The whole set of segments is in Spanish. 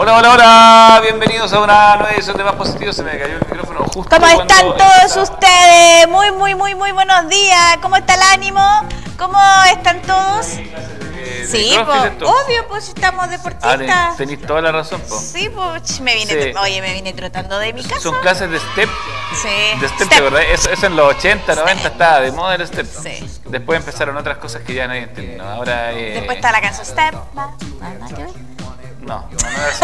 Hola, hola, hola, bienvenidos a una nueva edición de Más Positivo. Se me cayó el micrófono justo. ¿Cómo están todos ustedes? Muy buenos días. ¿Cómo está el ánimo? ¿Cómo están todos? Sí, obvio, pues estamos deportistas. Tenéis toda la razón, po. Sí, pues me vine trotando de mi casa. Son clases de step. Sí. De step, ¿verdad? Eso en los 80, 90 estaba de moda el step. Sí. Después empezaron otras cosas que ya nadie entiende. Ahora después está la canción Step. No es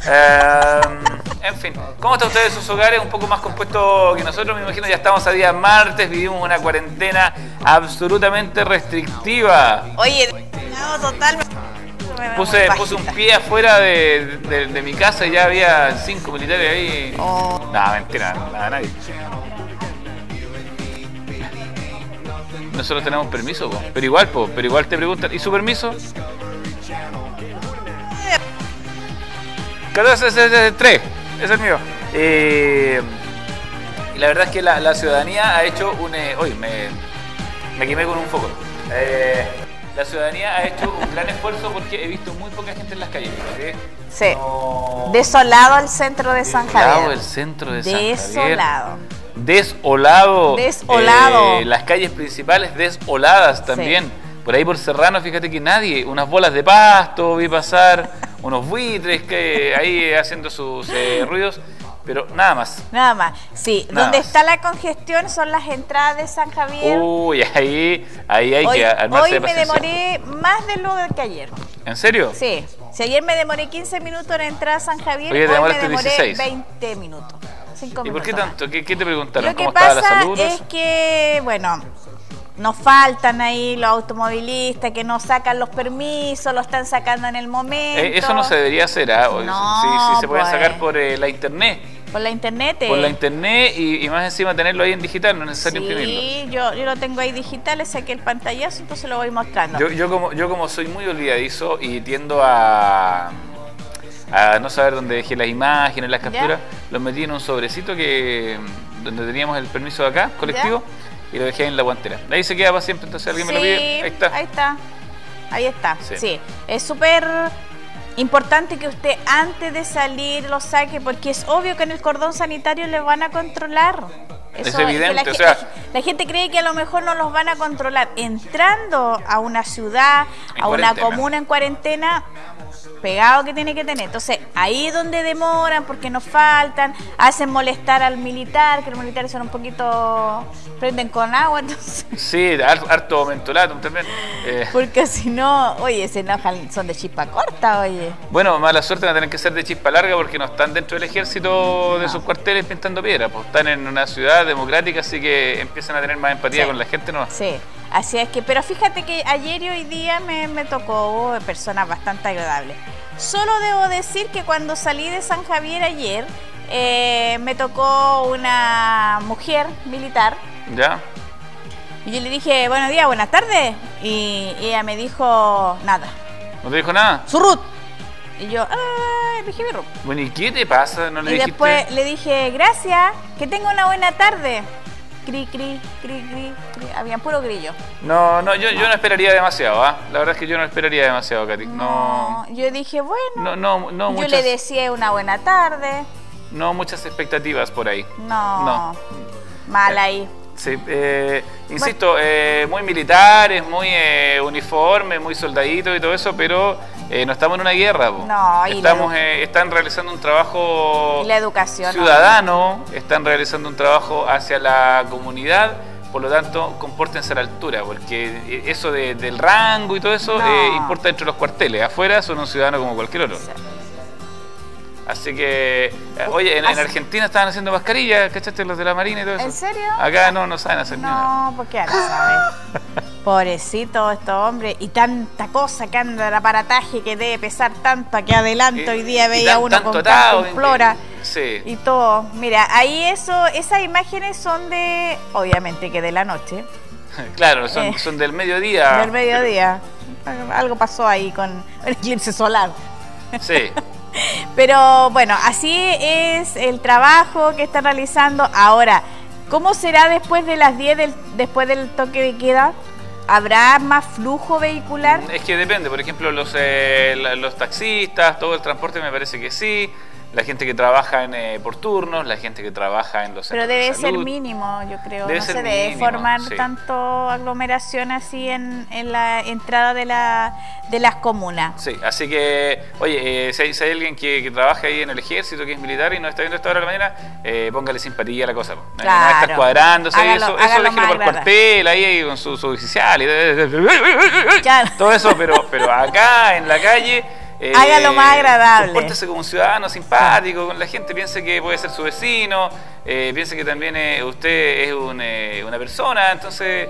en fin, ¿cómo están ustedes en sus hogares? Un poco más compuesto que nosotros, me imagino. Ya estamos a día martes, vivimos una cuarentena absolutamente restrictiva. Oye, total. Puse un pie afuera de mi casa y ya había 5 militares ahí. Oh. No, mentira, nada, nadie. Nosotros tenemos permiso, pero igual te preguntan, ¿y su permiso? 14-3, es el mío. Y la verdad es que la ciudadanía ha hecho un... Uy, me quemé con un foco. La ciudadanía ha hecho un gran esfuerzo porque he visto muy poca gente en las calles. Sí. No... Desolado el centro de San Javier. El centro de San Javier. Desolado. Desolado. Las calles principales desoladas también. Sí. Por ahí por Serrano, fíjate que nadie, unas bolas de pasto vi pasar, unos buitres que ahí haciendo sus ruidos, pero nada más. Nada más, sí. Donde está la congestión son las entradas de San Javier. Uy, ahí hay que armarse de paciencia. Hoy me demoré más de lo que ayer. ¿En serio? Sí. Si ayer me demoré 15 minutos en entrar a San Javier, hoy me demoré 16. 20 minutos. 5 minutos. ¿Y por qué tanto? ¿Qué te preguntaron? Lo que ¿Cómo pasa estaba la salud? Es que, bueno... Nos faltan ahí los automovilistas que nos sacan los permisos, lo están sacando en el momento. Eso no se debería hacer, ¿eh? No, si se pueden sacar por la internet. ¿Por la internet? Por la internet y más encima tenerlo ahí en digital, no es necesario imprimirlo. Sí, yo lo tengo ahí digital, le saqué el pantallazo, entonces lo voy mostrando. Yo como soy muy olvidadizo y tiendo a no saber dónde dejé las imágenes, las capturas, los metí en un sobrecito donde teníamos el permiso de acá, colectivo. ¿Ya? Y lo dejé en la guantera. Ahí se queda para siempre, entonces alguien me lo pide. Ahí está. Sí. Es súper importante que usted antes de salir lo saque, porque es obvio que en el cordón sanitario le van a controlar. Es evidente, la gente cree que a lo mejor no los van a controlar. Entrando a una ciudad, a una comuna en cuarentena, pegado que tiene que tener. Entonces, ahí es donde demoran, porque nos faltan, hacen molestar al militar, que los militares son un poquito... prenden con agua, entonces... Sí, harto mentolatum también. Porque si no, oye, se enojan, son de chispa corta, oye. Bueno, mala suerte, van a tener que ser de chispa larga porque no están dentro del ejército de sus cuarteles pintando piedra, pues están en una ciudad democrática, así que empiezan a tener más empatía con la gente, ¿no? Sí. Así es que, pero fíjate que ayer y hoy día me tocó personas bastante agradables. Solo debo decir que cuando salí de San Javier ayer, me tocó una mujer militar. ¿Ya? Y yo le dije, buenos días, buenas tardes. Y ella me dijo, nada. ¿No te dijo nada? Surrut. Y yo, dije mi Rut. Bueno, ¿y qué te pasa? ¿No le dijiste? Y después le dije, gracias, que tenga una buena tarde. Cri, cri, cri, cri, cri. Habían puro grillo. No, yo no esperaría demasiado, ¿ah? La verdad es que yo no esperaría demasiado, Katy. No. Yo dije, bueno. No yo le decía una buena tarde. No muchas expectativas por ahí. No. Mal ahí. Sí, insisto, muy militares, muy uniforme, muy soldaditos y todo eso, pero no estamos en una guerra. No, están realizando un trabajo y la educación, ciudadano, están realizando un trabajo hacia la comunidad, por lo tanto, compórtense a la altura, porque eso del rango y todo eso importa dentro de los cuarteles. Afuera son un ciudadano como cualquier otro. Sí. Así que, oye, en Argentina estaban haciendo mascarillas, ¿cachaste? Los de la Marina y todo eso. ¿En serio? Acá no saben hacer nada. No, porque ahora saben. Pobrecito estos hombres. Y tanta cosa que anda el aparataje que debe pesar tanto aquí adelante. Hoy día veía uno con flora y todo. Mira, ahí esas imágenes son obviamente que de la noche. Claro, son del mediodía. Del mediodía. Pero algo pasó ahí con el eclipse solar. Sí. Pero bueno, así es el trabajo que están realizando. Ahora, ¿cómo será después de las 10 después del toque de queda? ¿Habrá más flujo vehicular? Es que depende, por ejemplo, los taxistas, todo el transporte me parece que sí. La gente que trabaja por turnos, la gente que trabaja en los centros de salud. Pero debe ser mínimo, yo creo. Debe no ser se debe mínimo, formar sí. tanto aglomeración así en la entrada de las comunas. Sí, así que, oye, si hay alguien que trabaja ahí en el ejército, que es militar y nos está viendo a esta hora de la mañana, póngale simpatía a la cosa. Claro. No está cuadrándose, Hágalo eso déjelo por más cuartel, ahí con su oficial y Claro. todo eso, pero acá en la calle... hágalo más agradable. Compórtese como un ciudadano simpático con la gente, piense que puede ser su vecino, piense que también usted es una persona, entonces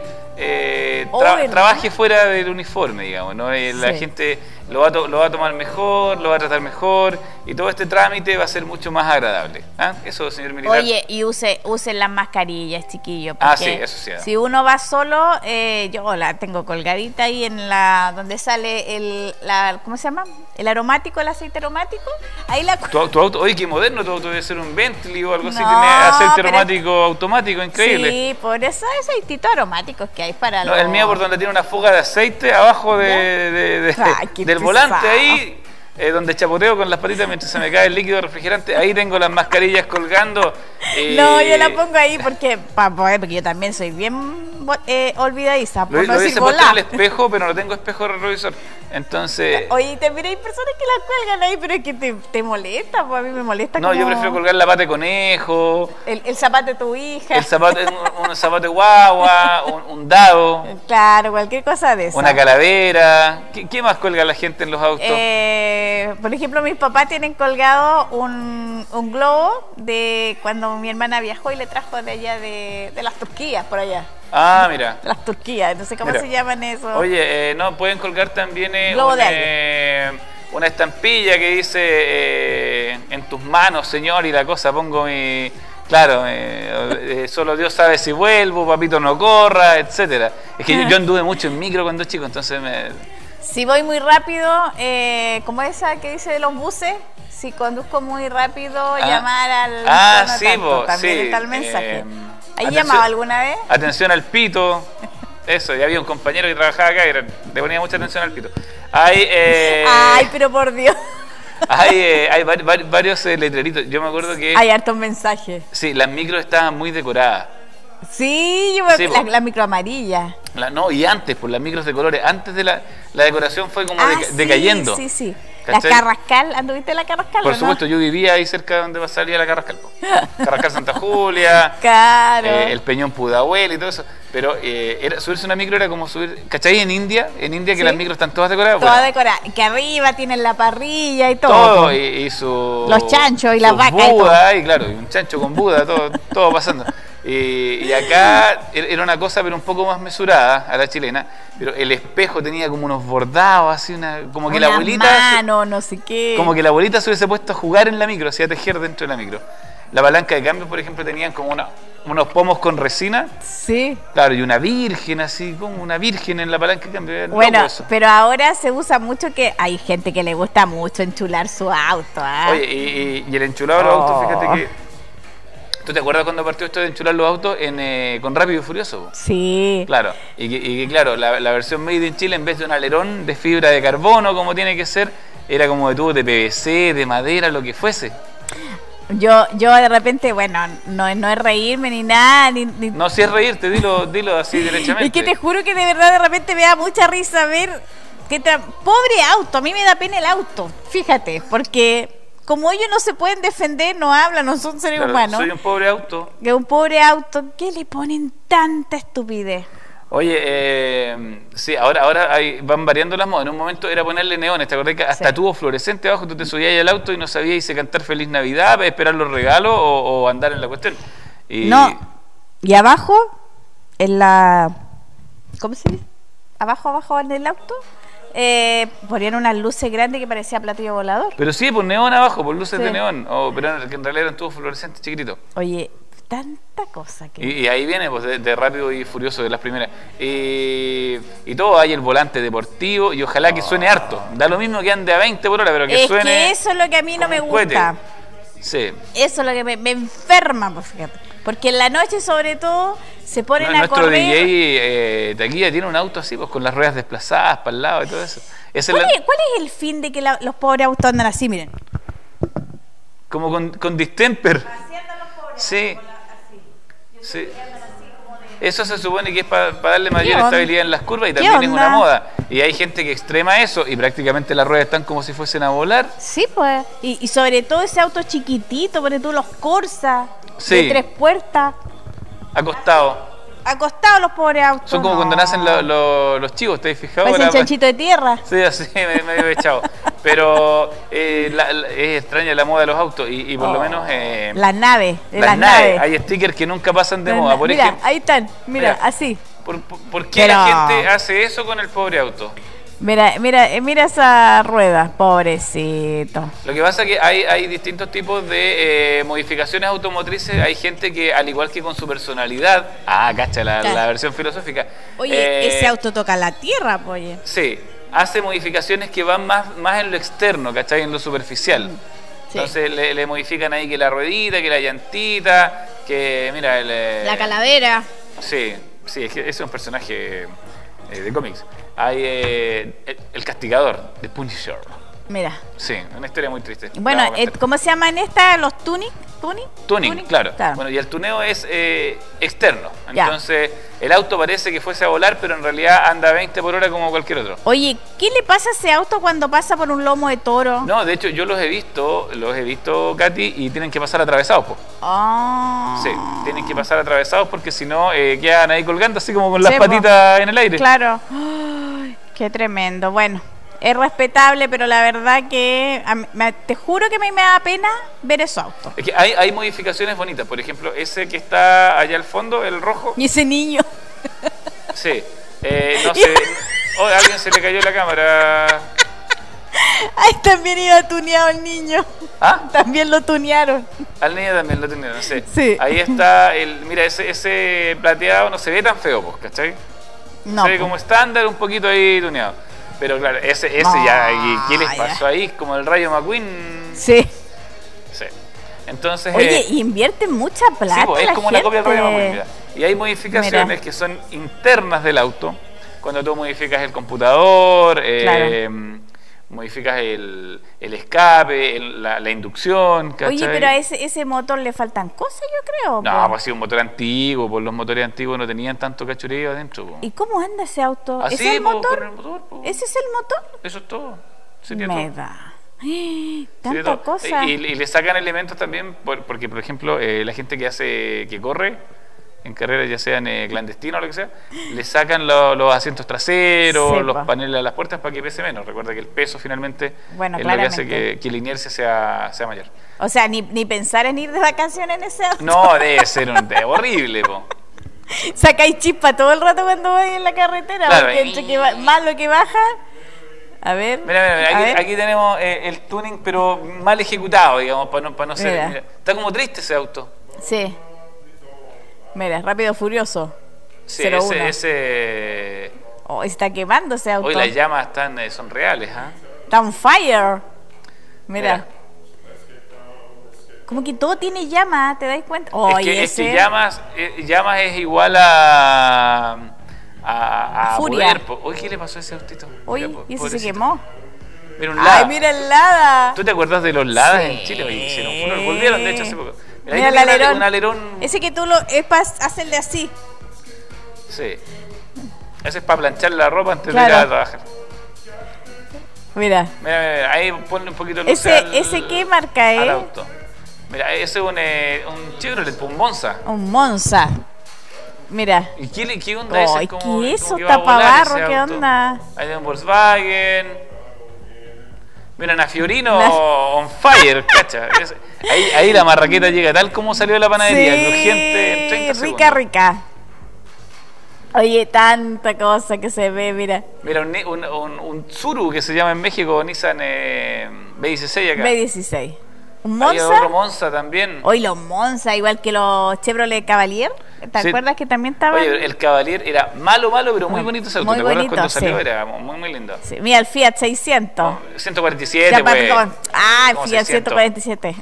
trabaje fuera del uniforme, digamos, ¿no? La gente lo va a tomar mejor, lo va a tratar mejor y todo este trámite va a ser mucho más agradable. ¿Ah? Eso, señor militar. Oye, y usen las mascarillas, chiquillos. Sí, eso sí. Si uno va solo, yo la tengo colgadita ahí en donde sale ¿cómo se llama? El aromático, el aceite aromático. Ahí la... Tu auto, oye, qué moderno, tu auto debe ser un Bentley o algo así, No, tiene aceite aromático automático, increíble. Sí, por esos aceititos aromáticos que hay para el mío por donde tiene una fuga de aceite abajo del volante ahí, donde chapoteo con las patitas mientras se me cae el líquido refrigerante, ahí tengo las mascarillas colgando. No, yo la pongo ahí porque yo también soy bien olvidadiza. Lo hubiese puesto en el espejo, pero no tengo espejo retrovisor. Entonces... Oye, también hay personas que la cuelgan ahí, pero es que te molesta, pues a mí me molesta. No, yo prefiero colgar la pata de conejo. El zapato de tu hija. Un zapato de guagua, un dado. Claro, cualquier cosa de eso. Una calavera. ¿Qué más cuelga la gente en los autos? Por ejemplo, mis papás tienen colgado un globo de cuando mi hermana viajó y le trajo de allá de las Turquías, por allá. Ah, mira. Las Turquías, no sé cómo se llaman eso. Oye, no, pueden colgar también una estampilla que dice en tus manos, Señor, y la cosa, pongo mi... Claro, solo Dios sabe si vuelvo, papito no corra, etcétera. Es que yo anduve mucho en micro cuando chico, entonces Si voy muy rápido, como esa que dice de los buses, si conduzco muy rápido, llamar al... sí, también está el mensaje. ¿Has llamado alguna vez? Atención al pito. Eso, ya había un compañero que trabajaba acá y le ponía mucha atención al pito. Ay, pero por Dios. Hay varios letreritos. Yo me acuerdo que... Hay hartos mensajes. Sí, las micros estaban muy decoradas. Sí, yo me acuerdo, la micro amarilla. Y antes, por las micros de colores, antes de la decoración fue como decayendo. Sí. ¿Cachai? La Carrascal, ¿anduviste la Carrascal? Por supuesto, yo vivía ahí cerca de donde salía la Carrascal. Carrascal Santa Julia, claro. El Peñón Pudahuel y todo eso. Pero subirse una micro era como subir, ¿cachai? En India que las micros están todas decoradas. Todas decoradas, que arriba tienen la parrilla y todo. Todo, y los chanchos y las vacas. Buda, y claro, y un chancho con Buda, todo pasando. Y acá era una cosa pero un poco más mesurada a la chilena, pero el espejo tenía como unos bordados así, como que la abuelita no sé qué, como que la abuelita se hubiese puesto a jugar en la micro, hacía tejer dentro de la micro. La palanca de cambio, por ejemplo, tenían como unos pomos con resina. Sí. Claro, y una virgen así, como una virgen en la palanca de cambio. Bueno, pero ahora se usa mucho que hay gente que le gusta mucho enchular su auto. Oye, y el enchulado de los autos, fíjate que... ¿Tú te acuerdas cuando partió esto de enchular los autos con Rápido y Furioso? Sí. Claro, y claro, la versión Made in Chile, en vez de un alerón de fibra de carbono, como tiene que ser, era como de tubo de PVC, de madera, lo que fuese. Yo de repente, bueno, no es reírme ni nada. No, si es reírte, dilo así derechamente. Es que te juro que de verdad de repente me da mucha risa ver pobre auto, a mí me da pena el auto, fíjate, porque... Como ellos no se pueden defender, no hablan, no son seres humanos. Soy un pobre auto. Que un pobre auto, ¿qué le ponen tanta estupidez? Oye, sí, ahora van variando las modas. En un momento era ponerle neones, ¿te acordás que hasta tubo fluorescente abajo? Tú te subías al auto y no sabías si cantar Feliz Navidad, esperar los regalos o andar en la cuestión. No, y abajo, en la... ¿Cómo se dice? Abajo en el auto... ponían unas luces grandes que parecía platillo volador. Pero sí, por neón abajo, por luces de neón, pero que en realidad eran tubos fluorescentes chiquititos. Oye, tanta cosa que... Y ahí viene pues de Rápido y Furioso, de las primeras. Y todo, hay el volante deportivo y ojalá que suene harto. Da lo mismo que ande a 20 por hora, pero que suene... Es que eso es lo que a mí no me gusta. Sí. Eso es lo que me enferma, pues, fíjate. Porque en la noche, sobre todo, se ponen a nuestro correr. DJ de aquí ya tiene un auto así, pues con las ruedas desplazadas para el lado y todo eso. ¿Cuál es el fin de que los pobres autos andan así, miren? Como con distemper. Haciendo los pobres Sí. así. Sí. Eso se supone que es para darle mayor onda? estabilidad en las curvas y ¿Qué también es onda? una moda. Y hay gente que extrema eso y prácticamente las ruedas están como si fuesen a volar. Sí, pues. Y sobre todo ese auto chiquitito, porque tú los Corsa, Sí. de 3 puertas, Acostados. acostados los pobres autos. Son como cuando nacen los chivos, ¿te has fijado? Parecen chanchito de tierra. Sí, así medio echado. Pero es extraña la moda de los autos y por lo menos... Las naves, las naves. Hay stickers que nunca pasan de moda. Por mira, ejemplo, ahí están, mira, así. ¿Por qué Pero- la gente hace eso con el pobre auto? Mira esa rueda, pobrecito. Lo que pasa es que hay distintos tipos de modificaciones automotrices. Hay gente que, al igual que con su personalidad... cacha la versión filosófica. Oye, ese auto toca la tierra, oye. Sí, hace modificaciones que van más en lo externo, ¿cachai? En lo superficial. Sí. Entonces le modifican ahí que la ruedita, que la llantita, que mira... La calavera. Sí, es que ese es un personaje de cómics. Hay el castigador, de Punisher. Mira. Sí, una historia muy triste. Bueno, La vamos a contar. ¿cómo se llaman estas? ¿Los tuning? Tuning, claro. Bueno, y el tuneo es externo. Ya. Entonces, el auto parece que fuese a volar, pero en realidad anda a 20 por hora como cualquier otro. Oye, ¿qué le pasa a ese auto cuando pasa por un lomo de toro? No, de hecho, yo los he visto, Katy, y tienen que pasar atravesados, po. Ah. Sí, tienen que pasar atravesados porque si no quedan ahí colgando así como con las Sí, po. patitas en el aire. Claro. Ay, qué tremendo. Bueno, es respetable, pero la verdad que te juro que a mí me da pena ver esos autos. Es que hay modificaciones bonitas. Por ejemplo, ese que está allá al fondo, el rojo. Y ese niño. Sí. No sé. A alguien se le cayó la cámara. Ay, también iba tuneado el niño. ¿Ah? También lo tunearon. Al niño también lo tenía, no sé. Sí. Ahí está mira, ese plateado no se ve tan feo, pues, ¿cachai? No. Se ve po. como estándar, un poquito ahí tuneado. Pero claro, ese No, ya, ¿qué les ya. pasó ahí? Como el Rayo McQueen. Sí. Sí. Entonces. Oye, y invierten mucha plata. Sí, pues, es la como una copia del Rayo gente. McQueen. Mira. Y hay modificaciones Mira. que son internas del auto. Cuando tú modificas el computador, Claro. modificas el escape, la inducción, ¿cachai? Oye, pero a ese motor le faltan cosas, yo creo. No, po. pues ha sido un motor antiguo, pues los motores antiguos no tenían tanto cachureo adentro. Po. ¿Y cómo anda ese auto? Así, ¿Ese es el po, motor? con el motor, po. ¿Ese es el motor? Eso es todo. Sería Me todo. da. Sería Tanta todo. cosa. Y le sacan elementos también, porque por ejemplo, la gente que corre en carreras, ya sean clandestinos o lo que sea, le sacan los asientos traseros, Sí, los po. paneles de las puertas para que pese menos. Recuerda que el peso finalmente Bueno, es lo que hace claramente. que la inercia sea mayor. O sea, ni pensar en ir de vacaciones en ese auto. No, debe ser horrible, po. Sacáis chispa todo el rato cuando vais en la carretera. Claro, Porque entre que más lo que baja. A ver. Mira, a ver. aquí tenemos el tuning, pero mal ejecutado, digamos, para no ser. Mira. Mira, está como triste ese auto. Sí. Mira, rápido furioso. Sí, 01. ese. Oh, está quemando ese auto. Hoy las llamas son reales, ¿ah? Está on fire. Mira. Mira. Como que todo tiene llama, ¿te das cuenta? Es Oye, que llamas es igual a Furia. poder. Oye, ¿qué le pasó a ese autito? Oye, Mira, y ese se pobrecito. quemó. Mira un Ay, Lada. mira el Lada. ¿Tú te acuerdas de los Ladas Sí. en Chile? Oye, hicieron furor. Volvieron, de hecho, hace poco. Mira, Mira ahí el tenía alerón. un alerón. Ese que tú haces el de así. Sí. Ese es para planchar la ropa antes Claro. de ir a trabajar. Mira. Mira, ahí ponle un poquito de luz ¿Ese qué marca al es? auto. Mira, ese es un Chevrolet, un Monza. Un Monza. Mira. ¿Y qué onda ese? Ay, Como- ¿qué como eso? que va a volar Tapabarro, ese ¿qué auto. onda? Hay de un Volkswagen. Mira, una Fiorino Una- on fire, cacha. Ahí la marraqueta llega tal como salió de la panadería, crujiente en 30 rica, segundos. rica. Oye, tanta cosa que se ve, mira. Mira, un Tsuru que se llama en México Nissan B16 acá. B16. ¿Un Hay otro Monza? Monza también. Hoy los Monza, igual que los Chevrolet Cavalier. ¿Te Sí. acuerdas que también estaban? Oye, el Cavalier era malo, pero muy bonito ese auto. Muy ¿Te acuerdas bonito, cuando salió? sí. Era muy lindo. Sí, mira, el Fiat 600. 147, Ya, pues. perdón. Ah, el Como Fiat 600. 147.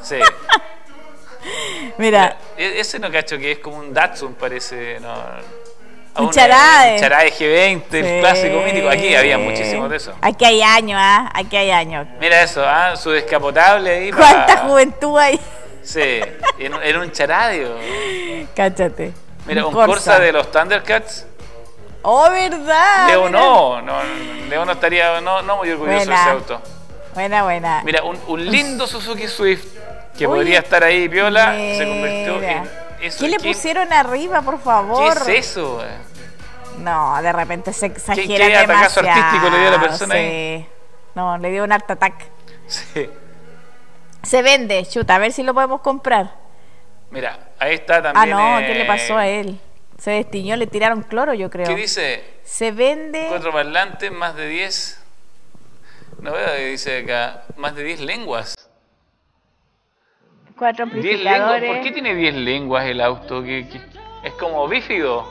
Sí. Mira. Ese no cacho que es como un Datsun, parece. No. Un Charade. Un Charade G20, sí. El clásico mítico. Aquí había muchísimos de eso. Aquí hay años, Aquí hay años. Mira eso, su descapotable ahí. ¿Cuánta juventud hay? Sí, era un Charade. Cáchate. Mira, un Corsa de los Thundercats. Oh, verdad. Leo Leo no estaría muy orgulloso de ese auto. Buena. Mira, un lindo Suzuki Swift que podría estar ahí piola, se convirtió en eso. ¿Qué le pusieron arriba, por favor? ¿Qué es eso? No, de repente se exagera ¿Qué demasiado. atacazo artístico le dio a la persona ahí? No, le dio un art attack. Sí. Se vende, chuta, a ver si lo podemos comprar. Mira, ahí está también. ¿Qué le pasó a él? Se destiñó, le tiraron cloro, yo creo. ¿Qué dice? Se vende... 4 parlantes, más de 10... No veo que dice acá, más de 10 lenguas. 4 amplificadores. ¿Por qué tiene 10 lenguas el auto? ¿Es como bífido?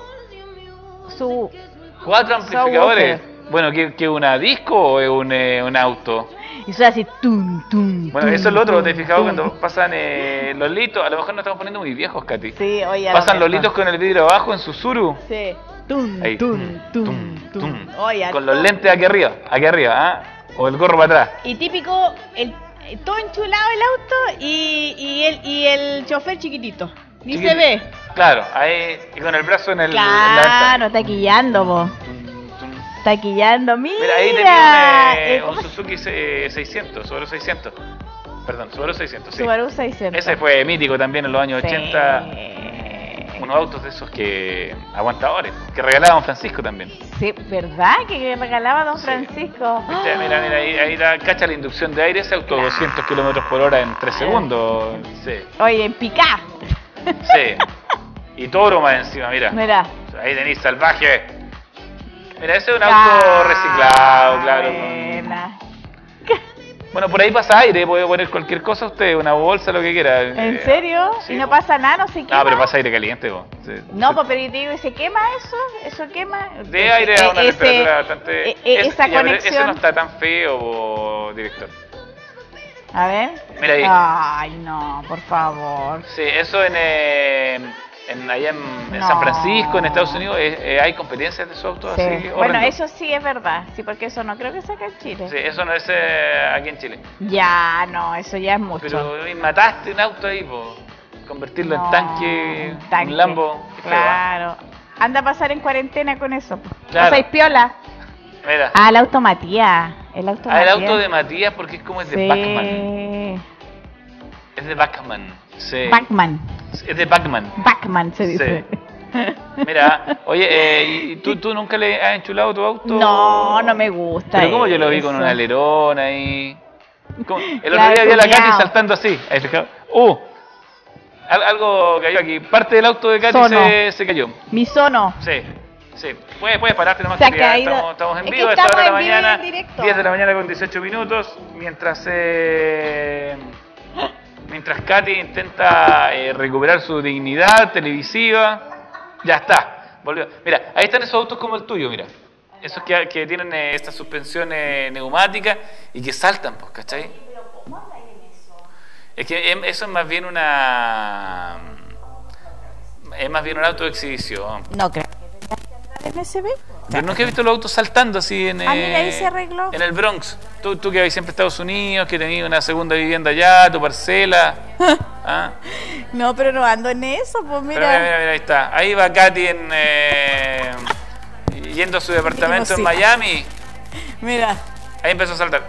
4 amplificadores. Bueno, ¿qué una disco o es un auto? Y suena así, Bueno, eso es lo otro, ¿te has fijado cuando pasan los litos? A lo mejor nos estamos poniendo muy viejos, Katy. Sí, oye. Pasan los litos con el vidrio abajo en Subaru. Sí. Ahí. Con los lentes aquí arriba, ¿ah? O el gorro para atrás. Y típico, todo enchulado el auto y el chofer chiquitito. Ni se ve. Claro, ahí, y con el brazo en Claro, taquillando, vos. Taquillando, mira. Mira, ahí tenía un Suzuki 600, Subaru 600. Perdón, Subaru 600, sí. Subaru 600. Ese fue mítico también en los años 80. Unos autos de esos que aguantadores, que regalaba Don Francisco también. Sí, ¿verdad? Que regalaba Don Francisco. Mira, ahí cacha la inducción de aire, ese auto 200 kilómetros por hora en 3 segundos. Sí. Oye, en picá. Sí. Y toro más encima, mira. Ahí tenéis salvaje. Mira, ese es un auto reciclado, claro. Bueno, por ahí pasa aire, puede poner cualquier cosa usted, una bolsa, lo que quiera. ¿En serio? Sí, ¿y no pasa nada? ¿No se quema? Ah, pero pasa aire caliente, vos. No, pero yo te digo, ¿se quema eso? ¿Eso quema? De aire a una temperatura bastante... Esa conexión... Eso no está tan feo, director. A ver. Mira ahí. Ay, no, por favor. Sí, eso allá en San Francisco, en Estados Unidos, hay competencias de esos autos así. Bueno, horrendo. Eso sí es verdad, sí, porque eso no creo que sea acá en Chile. Sí, eso no es aquí en Chile. Ya, no, eso ya es mucho. Pero mataste un auto ahí, convertirlo en tanque, un Lambo. Claro. Anda a pasar en cuarentena con eso. Claro. ¿Pasáis piola? Mira. El auto Matías. El auto de Matías porque es como de Bachmann. Es de Bachmann. Sí. Bachmann. Es de Bachmann. Bachmann se dice. Sí. Mira, oye, ¿y tú nunca le has enchulado tu auto? No, no me gusta. Pero como yo lo vi con un alerón ahí. El otro día vi a la Katy saltando así. Ahí fijado. Algo cayó aquí. Parte del auto de Katy se cayó. Mi sono. Sí. Sí, puedes pararte nomás, que ya estamos en vivo, a esta hora de la mañana, 10 de la mañana con 18 minutos, mientras Katy intenta recuperar su dignidad televisiva. Ya está, volvió. Mira, ahí están esos autos como el tuyo, mira. Esos que tienen estas suspensiones neumáticas y que saltan, pues, ¿cachai? ¿Pero cómo hablan en eso? Es que eso es más bien un auto de exhibición. No creo. MSB? Pero nunca he visto los autos saltando así mira, ahí se arregló. En el Bronx. Tú que vais siempre a Estados Unidos, que tenías una segunda vivienda allá, tu parcela. ¿Ah? No, pero no ando en eso, pues mira. Pero mira, ahí está. Ahí va Katy yendo a su departamento en Miami. Mira. Ahí empezó a saltar.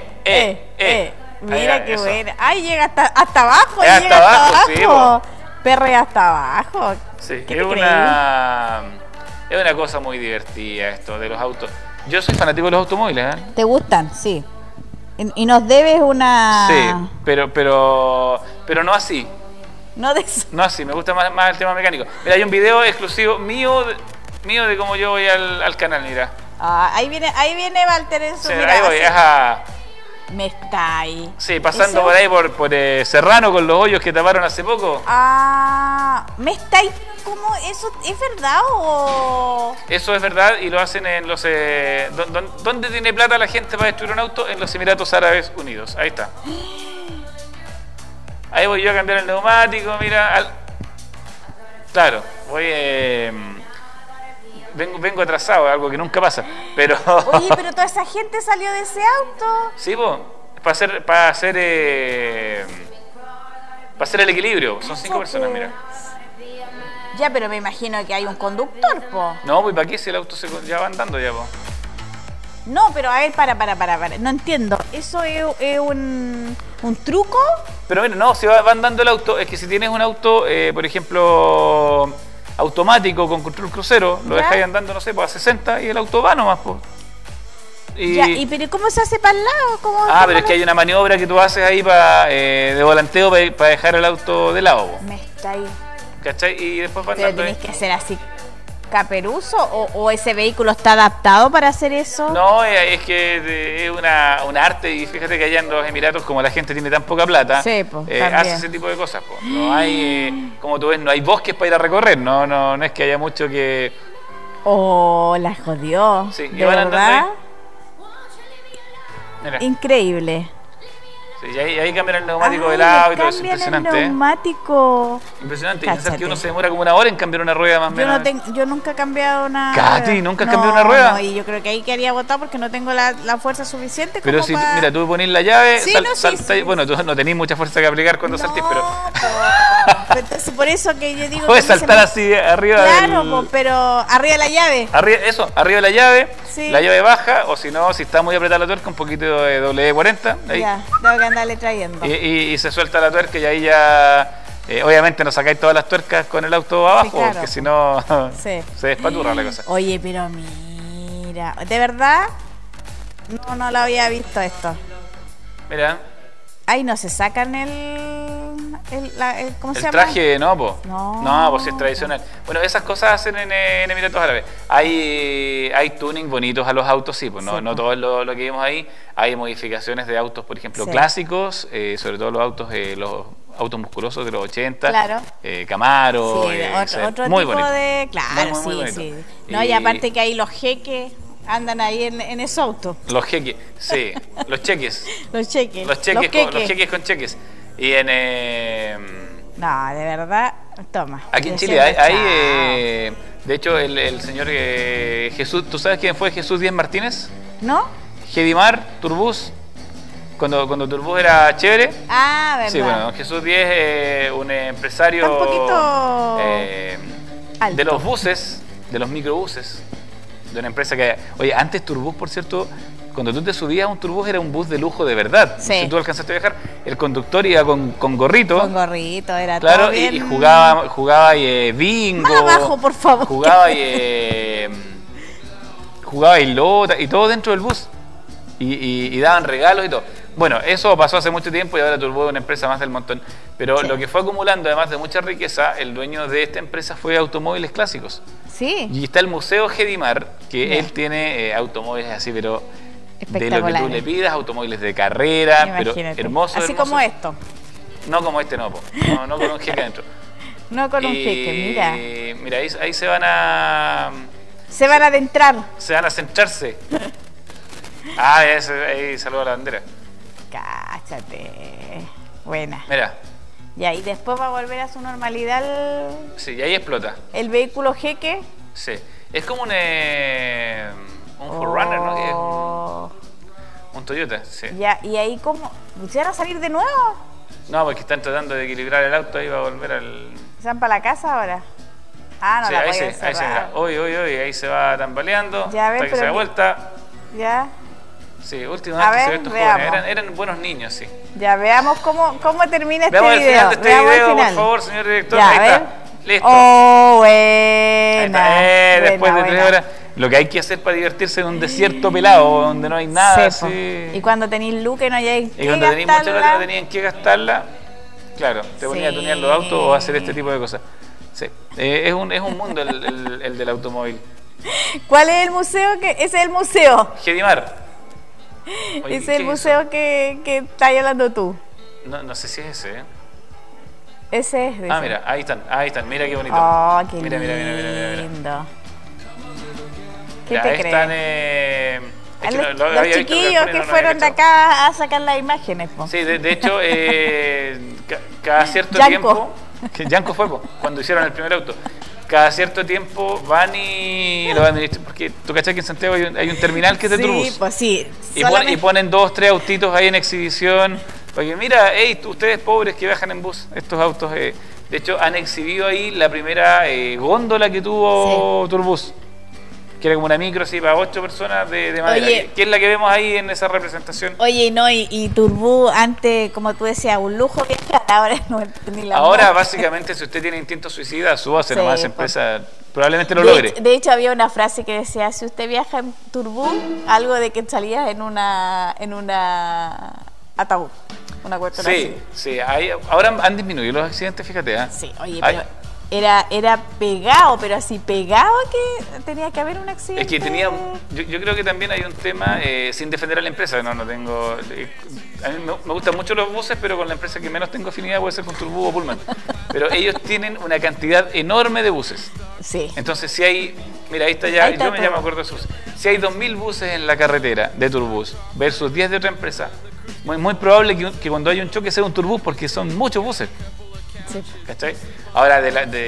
Mira qué buena. Ay, llega hasta abajo. Hasta abajo, sí. Perre hasta abajo. Sí, es una cosa muy divertida esto de los autos. Yo soy fanático de los automóviles, ¿eh? ¿Te gustan? Sí. Y nos debes una... Sí, pero no así. No de eso. No así, me gusta más el tema mecánico. Mira, hay un video exclusivo mío de cómo yo voy al canal, mira. Ahí viene Walter en su mirada. Ahí voy, ajá. Me está ahí. Sí, pasando por ahí por Serrano con los hoyos que taparon hace poco. Me está ahí. ¿Cómo? ¿Eso es verdad o...? Eso es verdad y lo hacen en los... ¿Dónde tiene plata la gente para destruir un auto? En los Emiratos Árabes Unidos. Ahí está. Ahí voy yo a cambiar el neumático, mira. Claro, vengo atrasado, algo que nunca pasa. Pero. Oye, pero toda esa gente salió de ese auto. Sí, pues, para hacer el equilibrio. Son 5 personas, mira. Ya, pero me imagino que hay un conductor, po. No, pues ¿para qué si el auto ya va andando ya, po? No, pero a ver, para. No entiendo. ¿Eso es un truco? Pero bueno, no, si va andando el auto, es que si tienes un auto, por ejemplo, automático con control crucero, lo dejáis andando, no sé, pues a 60 y el auto va nomás, pues. Pero ¿cómo se hace para el lado? Pero es que hay una maniobra que tú haces ahí de volanteo para dejar el auto de lado, po. Me está ahí. ¿Cachai? Y después va Pero andando. tenés que hacer así caperuzo o ese vehículo está adaptado para hacer eso. No, es que es un arte y fíjate que allá en los Emiratos, como la gente tiene tan poca plata, sí, pues, hace ese tipo de cosas. Pues. No hay, como tú ves, no hay bosques para ir a recorrer, no es que haya mucho que... Oh, la jodió. Sí, ¿de verdad? Mira. Increíble. Sí, y ahí cambian el neumático del auto y todo eso, impresionante. El neumático. Impresionante. Y pensar que uno se demora como una hora en cambiar una rueda más o menos. Yo nunca he cambiado una Katy, ¿nunca has cambiado una rueda? No, y yo creo que ahí quería votar porque no tengo la fuerza suficiente. Pero si, mira, tú pones la llave, sí, saltáis. Bueno, tú no tenés mucha fuerza que aplicar cuando saltís, pero. Entonces, por eso que yo digo. Puedes saltar así arriba Claro, pero arriba de la llave. Arriba de la llave, sí. La llave baja, o si no, si está muy apretada la tuerca, un poquito de W40. Ahí. Ya, tengo que andarle trayendo. Y se suelta la tuerca y ahí ya. Obviamente no sacáis todas las tuercas con el auto abajo, sí, claro, porque si no se despaturra la cosa. Oye, pero mira, de verdad no lo había visto esto. Mira. Ay, no se sacan ¿cómo se llama? El traje, no, po. No, pues es tradicional. Bueno, esas cosas hacen en Emiratos Árabes. Hay tuning bonitos a los autos, sí, pues no todo es lo que vimos ahí. Hay modificaciones de autos, por ejemplo, clásicos, sobre todo los autos musculosos de los 80, claro. Camaro, otro muy tipo bonito. de... Claro, muy bonito. Sí. No, y aparte que hay los jeques andan ahí en ese auto. Los jeques, sí, los cheques. Los cheques con cheques. Y no, de verdad, toma. Aquí en Chile hay de hecho, el señor Jesús, ¿tú sabes quién fue Jesús Díaz Martínez? ¿No? Gedimar, Turbus, cuando Turbus era chévere. Ah, verdad. Sí, bueno, Jesús Díaz, un empresario un poquito de los buses, de los microbuses, de una empresa que... Oye, antes Turbus, por cierto, cuando tú te subías a un Turbus era un bus de lujo de verdad. Sí. Si tú alcanzaste a viajar, el conductor iba con gorrito. Con gorrito, era claro, todo bien... y jugaba bingo. Más abajo, por favor. Jugaba lota y todo dentro del bus. Y daban regalos y todo. Bueno, eso pasó hace mucho tiempo y ahora Turbo es una empresa más del montón. Pero lo que fue acumulando, además de mucha riqueza, el dueño de esta empresa fue Automóviles Clásicos. Sí. Y está el Museo Gedimar, que él tiene automóviles así, pero de lo que tú le pidas, automóviles de carrera, pero hermosos. Así como esto. No como este, no con un jeque adentro. No con un jeque, mira. Mira, ahí se van a... Se van a adentrar. Se van a centrarse. Ahí saluda la bandera. Cáchate. Buena. Mira. Ya, y después va a volver a su normalidad Sí, y ahí explota. El vehículo jeque. Sí. Es como un 4Runner, ¿no? Un Toyota, sí. Ya, y ahí como... ¿Se van a salir de nuevo? No, porque están tratando de equilibrar el auto, ahí va a volver al... ¿Se van para la casa ahora? Ah, no, sí, la ahí pueden ahí se mira. Hoy, ahí se va tambaleando. Ya, hasta que se da vuelta. Ya. Sí, última vez que se ve estos jóvenes. Eran buenos niños, sí. Ya, veamos cómo termina este veamos video. Veamos el final de este video, por favor, señor director. Ya, ahí está. Listo. Oh, buena. Después de 3 horas. Lo que hay que hacer para divertirse en un desierto pelado, donde no hay nada. Sí. Y cuando tenéis luz que no hay que Y cuando tenéis mucha plata no tenían que gastarla, claro, te ponías a tunear los autos o a hacer este tipo de cosas. Sí. Es un mundo el del automóvil. ¿Cuál es el museo? Ese es el museo. Gedimar. Oye, ese es el museo que estás hablando tú. No sé si es ese, ¿eh? Ese es. Mira, ahí están. Mira qué bonito. Oh, qué mira. lindo. ¿Qué ya, te crees? Los chiquillos que fueron de acá a sacar las imágenes. Sí, de hecho, cada cierto tiempo, que Yanko fue cuando hicieron el primer auto, cada cierto tiempo van y lo administran, porque tú cachai que en Santiago hay un terminal que es de Turbus. Pues sí. Y ponen 2, 3 autitos ahí en exhibición, porque mira, hey, ustedes pobres que viajan en bus, estos autos, de hecho han exhibido ahí la primera góndola que tuvo Turbus, que era como una micro así para 8 personas de madera, que es la que vemos ahí en esa representación. Oye, no, y Turbú antes, como tú decías, un lujo viajar, ahora no ni la ahora básicamente si usted tiene instinto suicida, súbase nomás a empresa, probablemente lo logre. De hecho había una frase que decía, si usted viaja en Turbú, algo de que salías en una ataúd, una cuestión así. Sí, ahora han disminuido los accidentes, fíjate. Sí, oye, pero era pegado, pero así pegado que tenía que haber un accidente. Es que yo creo que también hay un tema, sin defender a la empresa, no tengo, a mí me gustan mucho los buses, pero con la empresa que menos tengo afinidad puede ser con Turbú o Pullman, pero ellos tienen una cantidad enorme de buses. Sí. Entonces si hay, mira, ahí está ya me acuerdo de esos, si hay 2000 buses en la carretera de Turbus versus 10 de otra empresa, muy probable que cuando haya un choque sea un Turbus porque son muchos buses. Sí. ¿Cachai? Ahora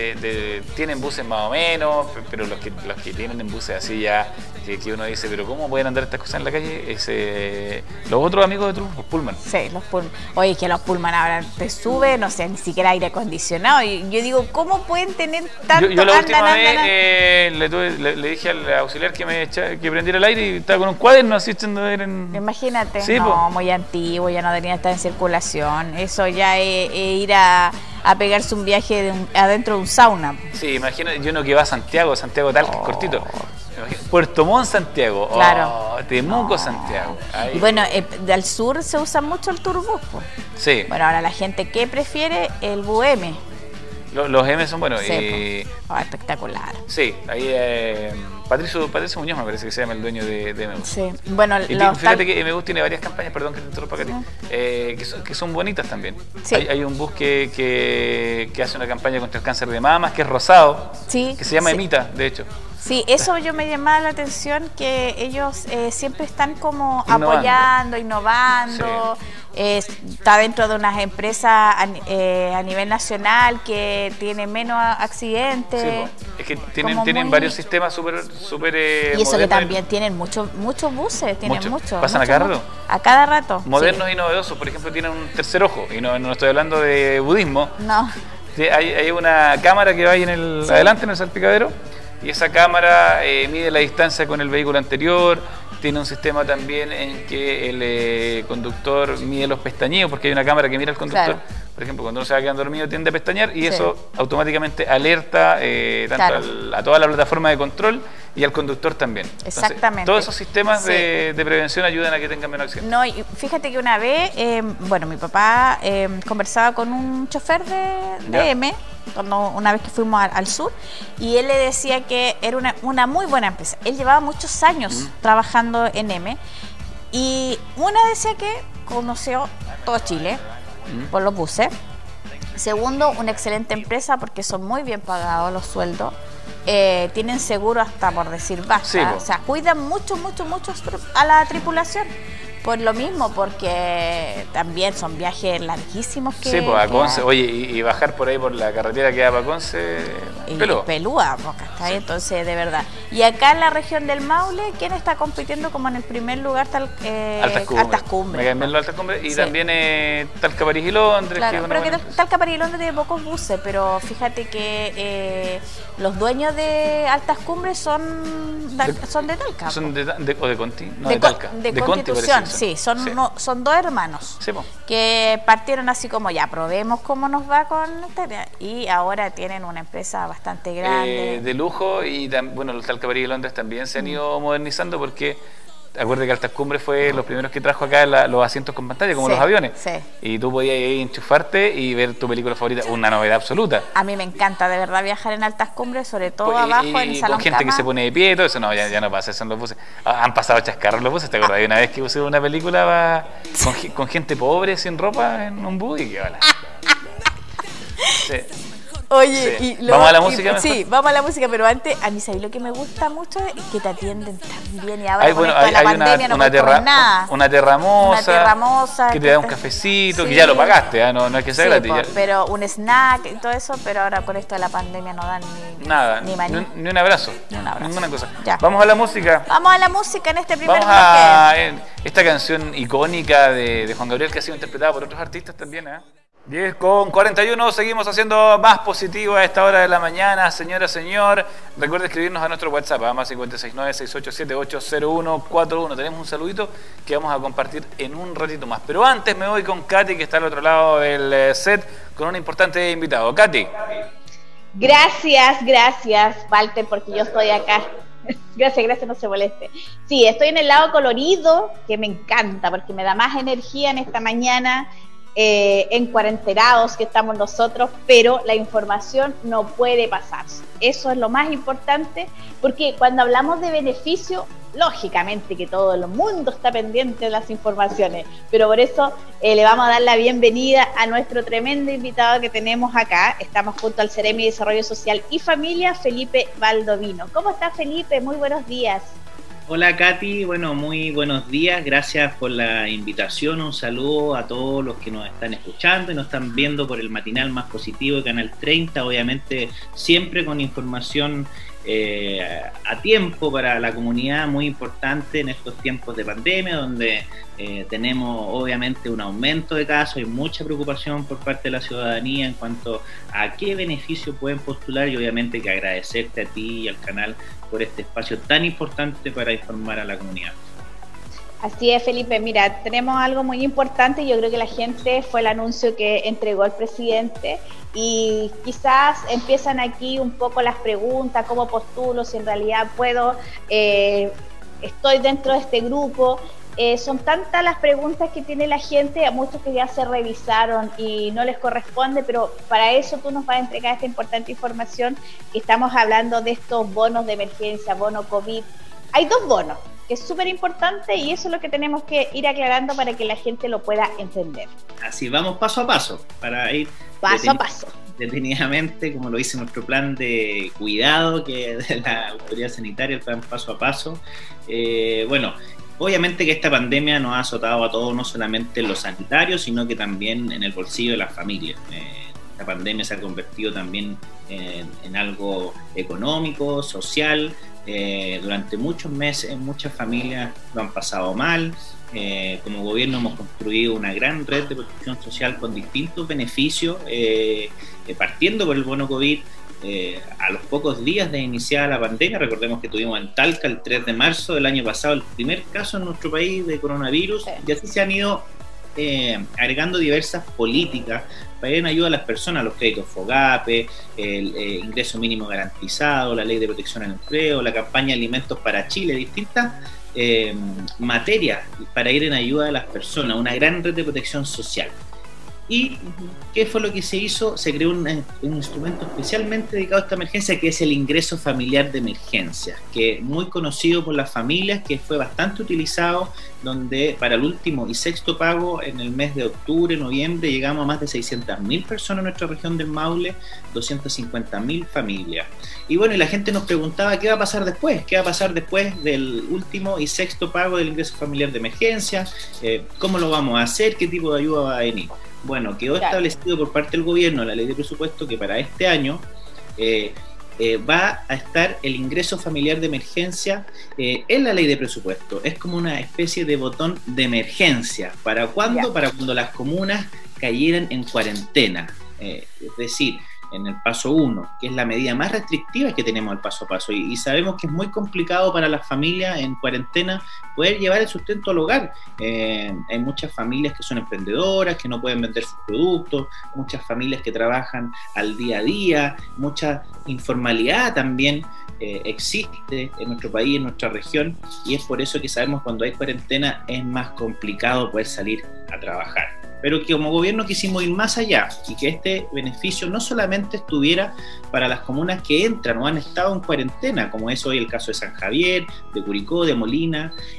tienen buses más o menos, pero los que tienen en buses así ya, que uno dice, pero ¿cómo pueden andar estas cosas en la calle? Los otros amigos de Turbus, los Pullman. Sí, los Pullman. Oye, que los Pullman ahora te suben, no sé, ni siquiera aire acondicionado. Y yo digo, ¿cómo pueden tener tanto? Yo la última vez le dije al auxiliar que prendiera el aire y estaba con un cuaderno así echando aire en... Imagínate, sí, no, muy antiguo, ya no debería estar en circulación. Eso ya es ir a pegarse un viaje adentro de un sauna. Sí, imagínate, yo no que va a Santiago tal, que es cortito. Puerto Montt, Santiago. Claro. Temuco, Santiago. Ahí. Y bueno, del sur se usa mucho el Turbus. Sí. Bueno, ahora la gente que prefiere el BUM. Los M son buenos. Sí, espectacular. Sí, ahí Patricio Muñoz me parece que se llama el dueño de MU. Sí, bueno, y fíjate que MU tiene varias campañas, perdón que te interrumpa, Katy, que son bonitas también. Sí. Hay un bus que hace una campaña contra el cáncer de mamas, que es rosado, que se llama Emita, de hecho. Sí, eso yo me llamaba la atención, que ellos siempre están como apoyando, innovando. Está dentro de unas empresas a nivel nacional que tienen menos accidentes. Sí, es que tienen varios sistemas súper y eso que también tienen muchos buses, ¿Pasan a cada rato? A cada rato. Modernos y novedosos, por ejemplo, tienen un tercer ojo, y no estoy hablando de budismo. No. Hay una cámara que va ahí adelante en el salpicadero, y esa cámara mide la distancia con el vehículo anterior. Tiene un sistema también en que el conductor mide los pestañeos, porque hay una cámara que mira al conductor. Claro. Por ejemplo, cuando uno se va quedando dormido tiende a pestañear, y eso automáticamente alerta tanto a toda la plataforma de control y al conductor también. Exactamente. Entonces, todos esos sistemas de prevención ayudan a que tengan menos accidentes. No, y fíjate que una vez, mi papá conversaba con un chofer de M, una vez que fuimos al sur, y él le decía que era una muy buena empresa. Él llevaba muchos años trabajando en M, y una decía que conoció todo Chile por los buses. Segundo, una excelente empresa porque son muy bien pagados los sueldos. Tienen seguro hasta por decir basta. Sí, o sea, cuidan mucho a la tripulación. Por lo mismo, porque también son viajes larguísimos que... Sí, pues a Conce, oye, y bajar por ahí por la carretera que va para Conce... Pelúa, porque está ahí, entonces, de verdad. Y acá en la región del Maule, ¿quién está compitiendo como en el primer lugar? Altas Cumbres. Altas Cumbres, y también Talca, París y Londres. Claro, pero que Talca, París y Londres tiene pocos buses, pero fíjate que los dueños de Altas Cumbres son de Talca. ¿Son de Conti? No, de Talca. De Constitución. Sí, son dos hermanos que partieron así como ya probemos cómo nos va con esta, y ahora tienen una empresa bastante grande. De lujo, y bueno, los Talca, París y Londres también se han ido modernizando, porque acuérdate que Altas Cumbres fue los primeros que trajo acá los asientos con pantalla, como los aviones. Sí. Y tú podías ir enchufarte y ver tu película favorita, una novedad absoluta. A mí me encanta de verdad viajar en Altas Cumbres, sobre todo abajo en el salón con gente cama. Que se pone de pie, todo eso ya no pasa, eso en los buses. Han pasado chascarros los buses, ¿te acuerdas? Una vez que usé una película con gente pobre, sin ropa, en un bus, y que hola. Sí. Oye, Sí. y ¿Vamos a la música mejor? Sí, vamos a la música, pero antes, a mí ¿sabes lo que me gusta mucho? Es que te atienden tan bien y ahora Hay, con bueno, esto de hay la pandemia no puedes comer nada. una terramosa, Una terramosa, que te da un cafecito, sí. que ya lo pagaste, ¿eh? No es que sea Sí, gratis. pues, Ya. pero un snack y todo eso, pero ahora con esto de la pandemia no dan Nada, ni maní. ni un abrazo, Ni un abrazo. ninguna cosa. Ya. Vamos a la música. Vamos a la música en este primer Vamos bloque. a esta canción icónica de Juan Gabriel, que ha sido interpretada por otros artistas también, ¿eh? 10:41, seguimos haciendo más positivo a esta hora de la mañana, señora, señor. Recuerde escribirnos a nuestro WhatsApp, más 569-6878-0141. Tenemos un saludito que vamos a compartir en un ratito más. Pero antes me voy con Katy, que está al otro lado del set, con un importante invitado. Katy. Gracias, Walter, porque yo estoy acá. Gracias, no se moleste. Sí, estoy en el lado colorido, que me encanta, porque me da más energía en esta mañana. En cuarentenados que estamos nosotros, pero la información no puede pasarse. Eso es lo más importante, porque cuando hablamos de beneficio, lógicamente que todo el mundo está pendiente de las informaciones, pero por eso le vamos a dar la bienvenida a nuestro tremendo invitado que tenemos acá. Estamos junto al Ceremi de Desarrollo Social y Familia, Felipe Baldovino. ¿Cómo está, Felipe? Muy buenos días. Hola Katy, bueno, muy buenos días, gracias por la invitación, un saludo a todos los que nos están escuchando y nos están viendo por el matinal más positivo de Canal 30, obviamente siempre con información a tiempo para la comunidad, muy importante en estos tiempos de pandemia, donde tenemos obviamente un aumento de casos y mucha preocupación por parte de la ciudadanía en cuanto a qué beneficio pueden postular, y obviamente que agradecerte a ti y al canal por este espacio tan importante para informar a la comunidad. Así es, Felipe. Mira, tenemos algo muy importante. Yo creo que la gente fue el anuncio que entregó el presidente y quizás empiezan aquí un poco las preguntas, cómo postulo, si en realidad puedo, estoy dentro de este grupo. Son tantas las preguntas que tiene la gente, a muchos que ya se revisaron y no les corresponde, pero para eso tú nos vas a entregar esta importante información. Estamos hablando de estos bonos de emergencia, bono COVID. Hay dos bonos, que es súper importante, y eso es lo que tenemos que ir aclarando para que la gente lo pueda entender. Así, vamos paso a paso, para ir paso a paso, detenidamente, como lo dice nuestro plan de cuidado que de la autoridad sanitaria, el plan paso a paso. Bueno, obviamente que esta pandemia nos ha azotado a todos, no solamente en lo sanitario, sino que también en el bolsillo de las familias. La pandemia se ha convertido también en algo económico, social. Durante muchos meses muchas familias lo han pasado mal. Como gobierno hemos construido una gran red de protección social con distintos beneficios, partiendo por el bono COVID. A los pocos días de iniciar la pandemia, recordemos que tuvimos en Talca el 3 de marzo del año pasado el primer caso en nuestro país de coronavirus, y así se han ido agregando diversas políticas para ir en ayuda a las personas, los créditos FOGAPE, el ingreso mínimo garantizado, la ley de protección al empleo, la campaña de alimentos para Chile, distintas materias para ir en ayuda a las personas, una gran red de protección social. ¿Y qué fue lo que se hizo? Se creó un instrumento especialmente dedicado a esta emergencia, que es el ingreso familiar de emergencia, que es muy conocido por las familias, que fue bastante utilizado, donde para el último y sexto pago en el mes de octubre, noviembre, llegamos a más de 600.000 personas en nuestra región del Maule, 250.000 familias. Y bueno, y la gente nos preguntaba qué va a pasar después, qué va a pasar después del último y sexto pago del ingreso familiar de emergencia, cómo lo vamos a hacer, qué tipo de ayuda va a venir. Bueno, quedó establecido por parte del gobierno, la ley de presupuesto, que para este año va a estar el ingreso familiar de emergencia en la ley de presupuesto. Es como una especie de botón de emergencia. ¿Para cuándo? Para cuando las comunas cayeran en cuarentena. Es decir, en el paso 1, que es la medida más restrictiva que tenemos al paso a paso, y sabemos que es muy complicado para las familias en cuarentena poder llevar el sustento al hogar. Hay muchas familias que son emprendedoras, que no pueden vender sus productos, muchas familias que trabajan al día a día, mucha informalidad también existe en nuestro país, en nuestra región, y es por eso que sabemos cuando hay cuarentena es más complicado poder salir a trabajar. Pero que como gobierno quisimos ir más allá y que este beneficio no solamente estuviera para las comunas que entran o han estado en cuarentena, como es hoy el caso de San Javier, de Curicó, de Molina,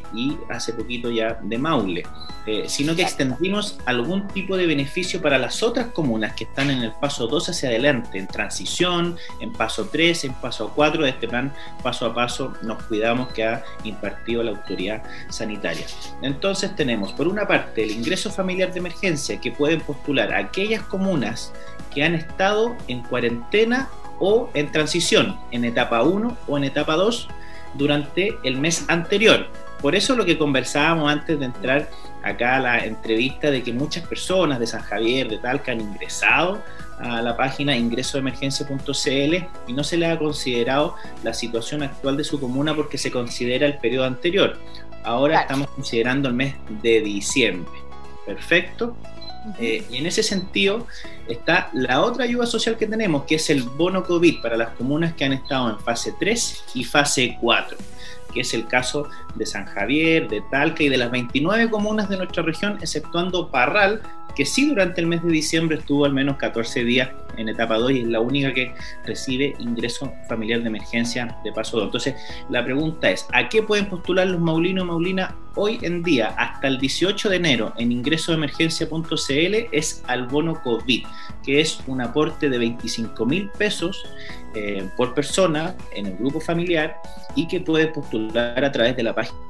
y hace poquito ya de Maule, sino que extendimos algún tipo de beneficio para las otras comunas que están en el paso 2 hacia adelante, en transición, en paso 3, en paso 4 de este plan paso a paso nos cuidamos que ha impartido la autoridad sanitaria. Entonces tenemos por una parte el ingreso familiar de emergencia que pueden postular aquellas comunas que han estado en cuarentena o en transición, en etapa 1 o en etapa 2 durante el mes anterior. Por eso lo que conversábamos antes de entrar acá a la entrevista, de que muchas personas de San Javier, de Talca, han ingresado a la página ingresodemergencia.cl y no se les ha considerado la situación actual de su comuna porque se considera el periodo anterior. Ahora estamos considerando el mes de diciembre. Perfecto. Y en ese sentido está la otra ayuda social que tenemos, que es el bono COVID para las comunas que han estado en fase 3 y fase 4, que es el caso de San Javier, de Talca y de las 29 comunas de nuestra región, exceptuando Parral, que sí durante el mes de diciembre estuvo al menos 14 días en etapa 2 y es la única que recibe ingreso familiar de emergencia de paso 2. Entonces, la pregunta es, ¿a qué pueden postular los maulinos y maulinas hoy en día hasta el 18 de enero en ingresodemergencia.cl? Es al bono COVID, que es un aporte de 25.000 pesos por persona en el grupo familiar y que puede postular a través de la página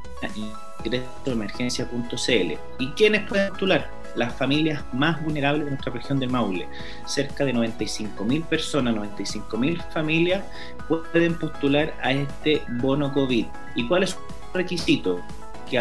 ingresodemergencia.cl. ¿Y quiénes pueden postular? Las familias más vulnerables de nuestra región del Maule. Cerca de 95.000 personas, 95.000 familias pueden postular a este bono COVID. ¿Y cuál es su requisito? Que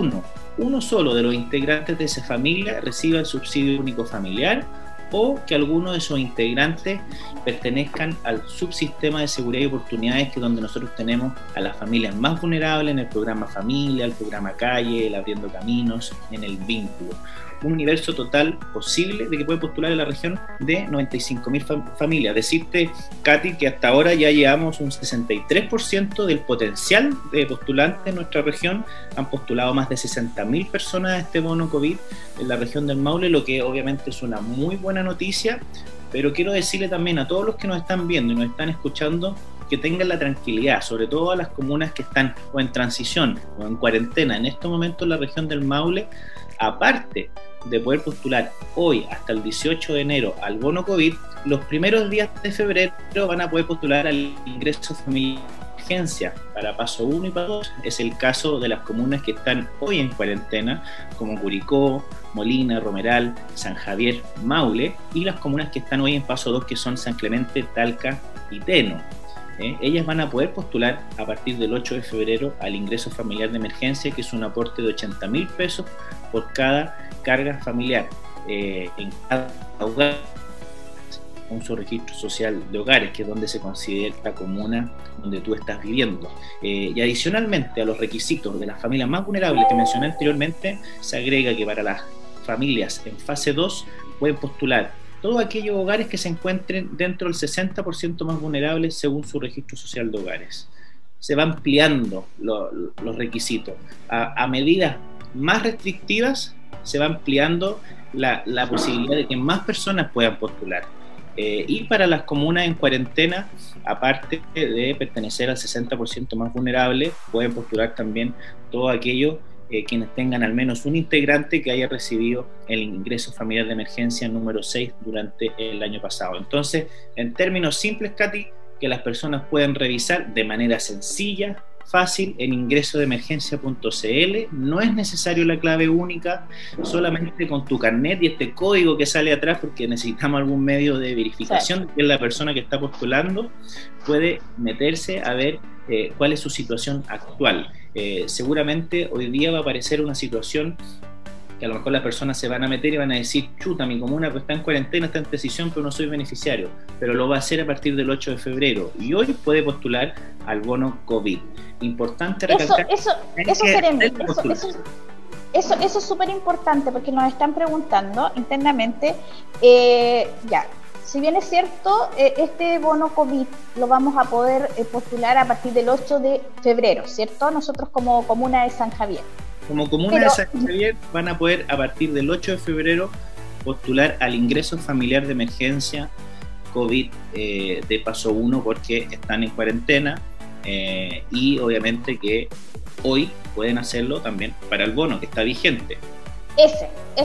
uno solo de los integrantes de esa familia reciba el subsidio único familiar o que alguno de sus integrantes pertenezcan al subsistema de seguridad y oportunidades, que es donde nosotros tenemos a las familias más vulnerables en el programa Familia, el programa Calle, el Abriendo Caminos, en el Vínculo. Un universo total posible de que puede postular en la región de 95.000 familias. Decirte, Katy, que hasta ahora ya llevamos un 63% del potencial de postulantes en nuestra región. Han postulado más de 60.000 personas a este bono COVID en la región del Maule, lo que obviamente es una muy buena noticia, pero quiero decirle también a todos los que nos están viendo y nos están escuchando que tengan la tranquilidad, sobre todo a las comunas que están o en transición o en cuarentena en estos momentos en la región del Maule. Aparte de poder postular hoy hasta el 18 de enero al bono COVID, los primeros días de febrero van a poder postular al ingreso familiar de emergencia para paso 1 y paso 2. Es el caso de las comunas que están hoy en cuarentena, como Curicó, Molina, Romeral, San Javier, Maule, y las comunas que están hoy en paso 2, que son San Clemente, Talca y Teno. Ellas van a poder postular a partir del 8 de febrero al ingreso familiar de emergencia, que es un aporte de 80.000 pesos por cada carga familiar en cada hogar, con su registro social de hogares, que es donde se considera la comuna donde tú estás viviendo. Y adicionalmente a los requisitos de las familias más vulnerables que mencioné anteriormente, se agrega que para las familias en fase 2 pueden postular todos aquellos hogares que se encuentren dentro del 60% más vulnerables según su registro social de hogares. Se va ampliando los requisitos. A medidas más restrictivas se va ampliando la posibilidad de que más personas puedan postular. Y para las comunas en cuarentena, aparte de pertenecer al 60% más vulnerable, pueden postular también todo aquello quienes tengan al menos un integrante que haya recibido el ingreso familiar de emergencia número 6 durante el año pasado. Entonces, en términos simples, Katy, que las personas pueden revisar de manera sencilla, fácil, en ingresodemergencia.cl. No es necesario la clave única, solamente con tu carnet y este código que sale atrás, porque necesitamos algún medio de verificación de que la persona que está postulando puede meterse a ver cuál es su situación actual. Seguramente hoy día va a aparecer una situación que a lo mejor las personas se van a meter y van a decir, chuta, mi comuna está en cuarentena, está en decisión, pero no soy beneficiario, pero lo va a hacer a partir del 8 de febrero y hoy puede postular al bono COVID. Importante recalcar eso es súper importante, porque nos están preguntando internamente, si bien es cierto, este bono COVID lo vamos a poder postular a partir del 8 de febrero, ¿cierto? Nosotros como comuna de San Javier. Como comuna de San Javier van a poder a partir del 8 de febrero postular al ingreso familiar de emergencia COVID de paso 1 porque están en cuarentena y obviamente que hoy pueden hacerlo también para el bono que está vigente. Esa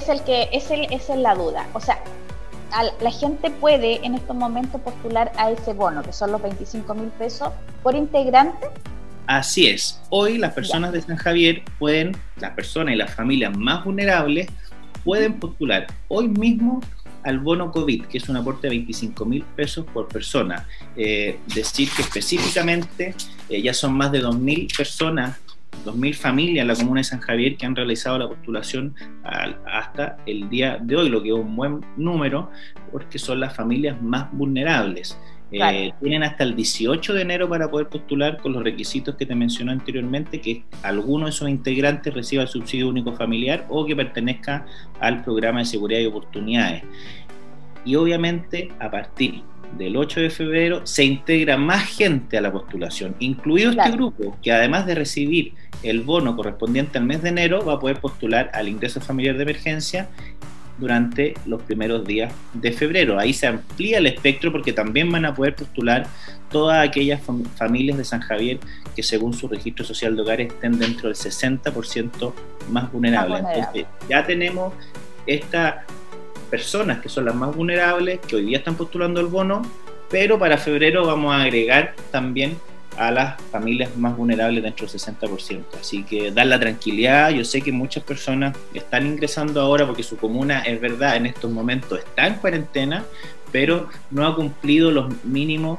es la duda. O sea, la gente puede en estos momentos postular a ese bono, que son los 25.000 pesos por integrante. Así es. Hoy las personas de San Javier pueden, las personas y las familias más vulnerables pueden postular hoy mismo al bono COVID, que es un aporte de 25.000 pesos por persona. Decir que específicamente ya son más de 2.000 personas, 2.000 familias en la comuna de San Javier que han realizado la postulación hasta el día de hoy, lo que es un buen número, porque son las familias más vulnerables. Claro. Tienen hasta el 18 de enero para poder postular con los requisitos que te mencioné anteriormente, que alguno de esos integrantes reciba el subsidio único familiar o que pertenezca al programa de seguridad y oportunidades. Y obviamente a partir del 8 de febrero se integra más gente a la postulación, incluido este grupo, que además de recibir el bono correspondiente al mes de enero, va a poder postular al ingreso familiar de emergencia durante los primeros días de febrero. Ahí se amplía el espectro porque también van a poder postular todas aquellas familias de San Javier que según su registro social de hogares estén dentro del 60% más vulnerables. Entonces ya tenemos estas personas que son las más vulnerables, que hoy día están postulando el bono, pero para febrero vamos a agregar también a las familias más vulnerables dentro del 60%. Así que dar la tranquilidad. Yo sé que muchas personas están ingresando ahora porque su comuna, es verdad, en estos momentos está en cuarentena, pero no ha cumplido los mínimos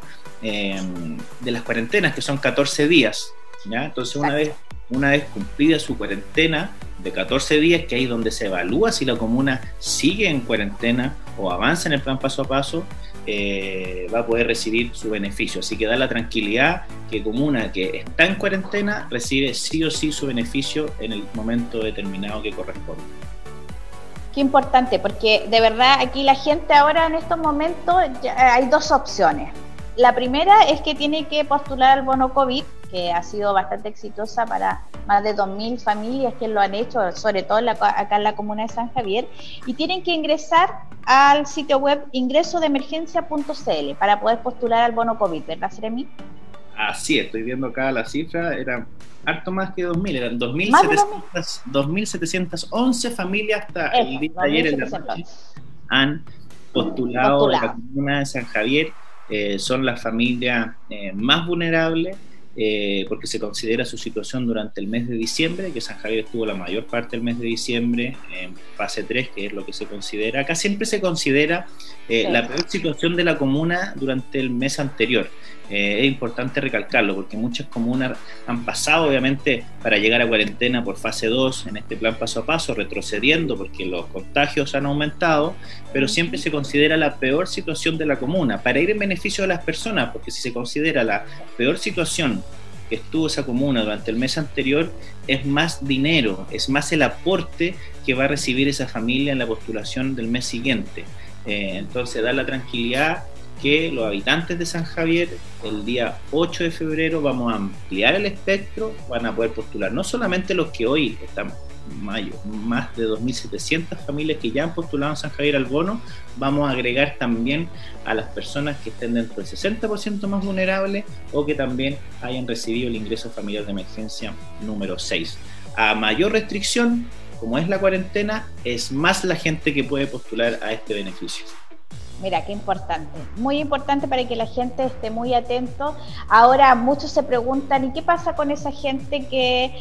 de las cuarentenas, que son 14 días. ¿Ya? Entonces una vez cumplida su cuarentena de 14 días, que ahí es donde se evalúa si la comuna sigue en cuarentena o avanza en el plan paso a paso, va a poder recibir su beneficio. Así que da la tranquilidad que comuna que está en cuarentena recibe sí o sí su beneficio en el momento determinado que corresponde. Qué importante, porque de verdad aquí la gente ahora en estos momentos hay dos opciones. La primera es que tiene que postular al bono COVID, que ha sido bastante exitosa para más de 2.000 familias que lo han hecho, sobre todo acá en la comuna de San Javier, y tienen que ingresar al sitio web ingresodeemergencia.cl para poder postular al bono COVID, ¿verdad, Seremi? Así, estoy viendo acá la cifra, eran harto más que 2.000, eran 2.711 familias hasta el día de ayer en la noche han postulado a la comuna de San Javier. Son las familias más vulnerables, porque se considera su situación durante el mes de diciembre, que San Javier estuvo la mayor parte del mes de diciembre en fase 3, que es lo que se considera. Acá siempre se considera la peor situación de la comuna durante el mes anterior. Es importante recalcarlo porque muchas comunas han pasado obviamente para llegar a cuarentena por fase 2 en este plan paso a paso, retrocediendo porque los contagios han aumentado, pero siempre se considera la peor situación de la comuna para ir en beneficio de las personas, porque si se considera la peor situación que estuvo esa comuna durante el mes anterior, es más dinero, es más el aporte que va a recibir esa familia en la postulación del mes siguiente. Entonces dar la tranquilidad que los habitantes de San Javier el día 8 de febrero vamos a ampliar el espectro, van a poder postular no solamente los que hoy están en mayo, más de 2.700 familias que ya han postulado en San Javier al bono, vamos a agregar también a las personas que estén dentro del 60% más vulnerables o que también hayan recibido el ingreso familiar de emergencia número 6. A mayor restricción, como es la cuarentena, es más la gente que puede postular a este beneficio. Mira, qué importante, muy importante para que la gente esté muy atento. Ahora muchos se preguntan, ¿y qué pasa con esa gente que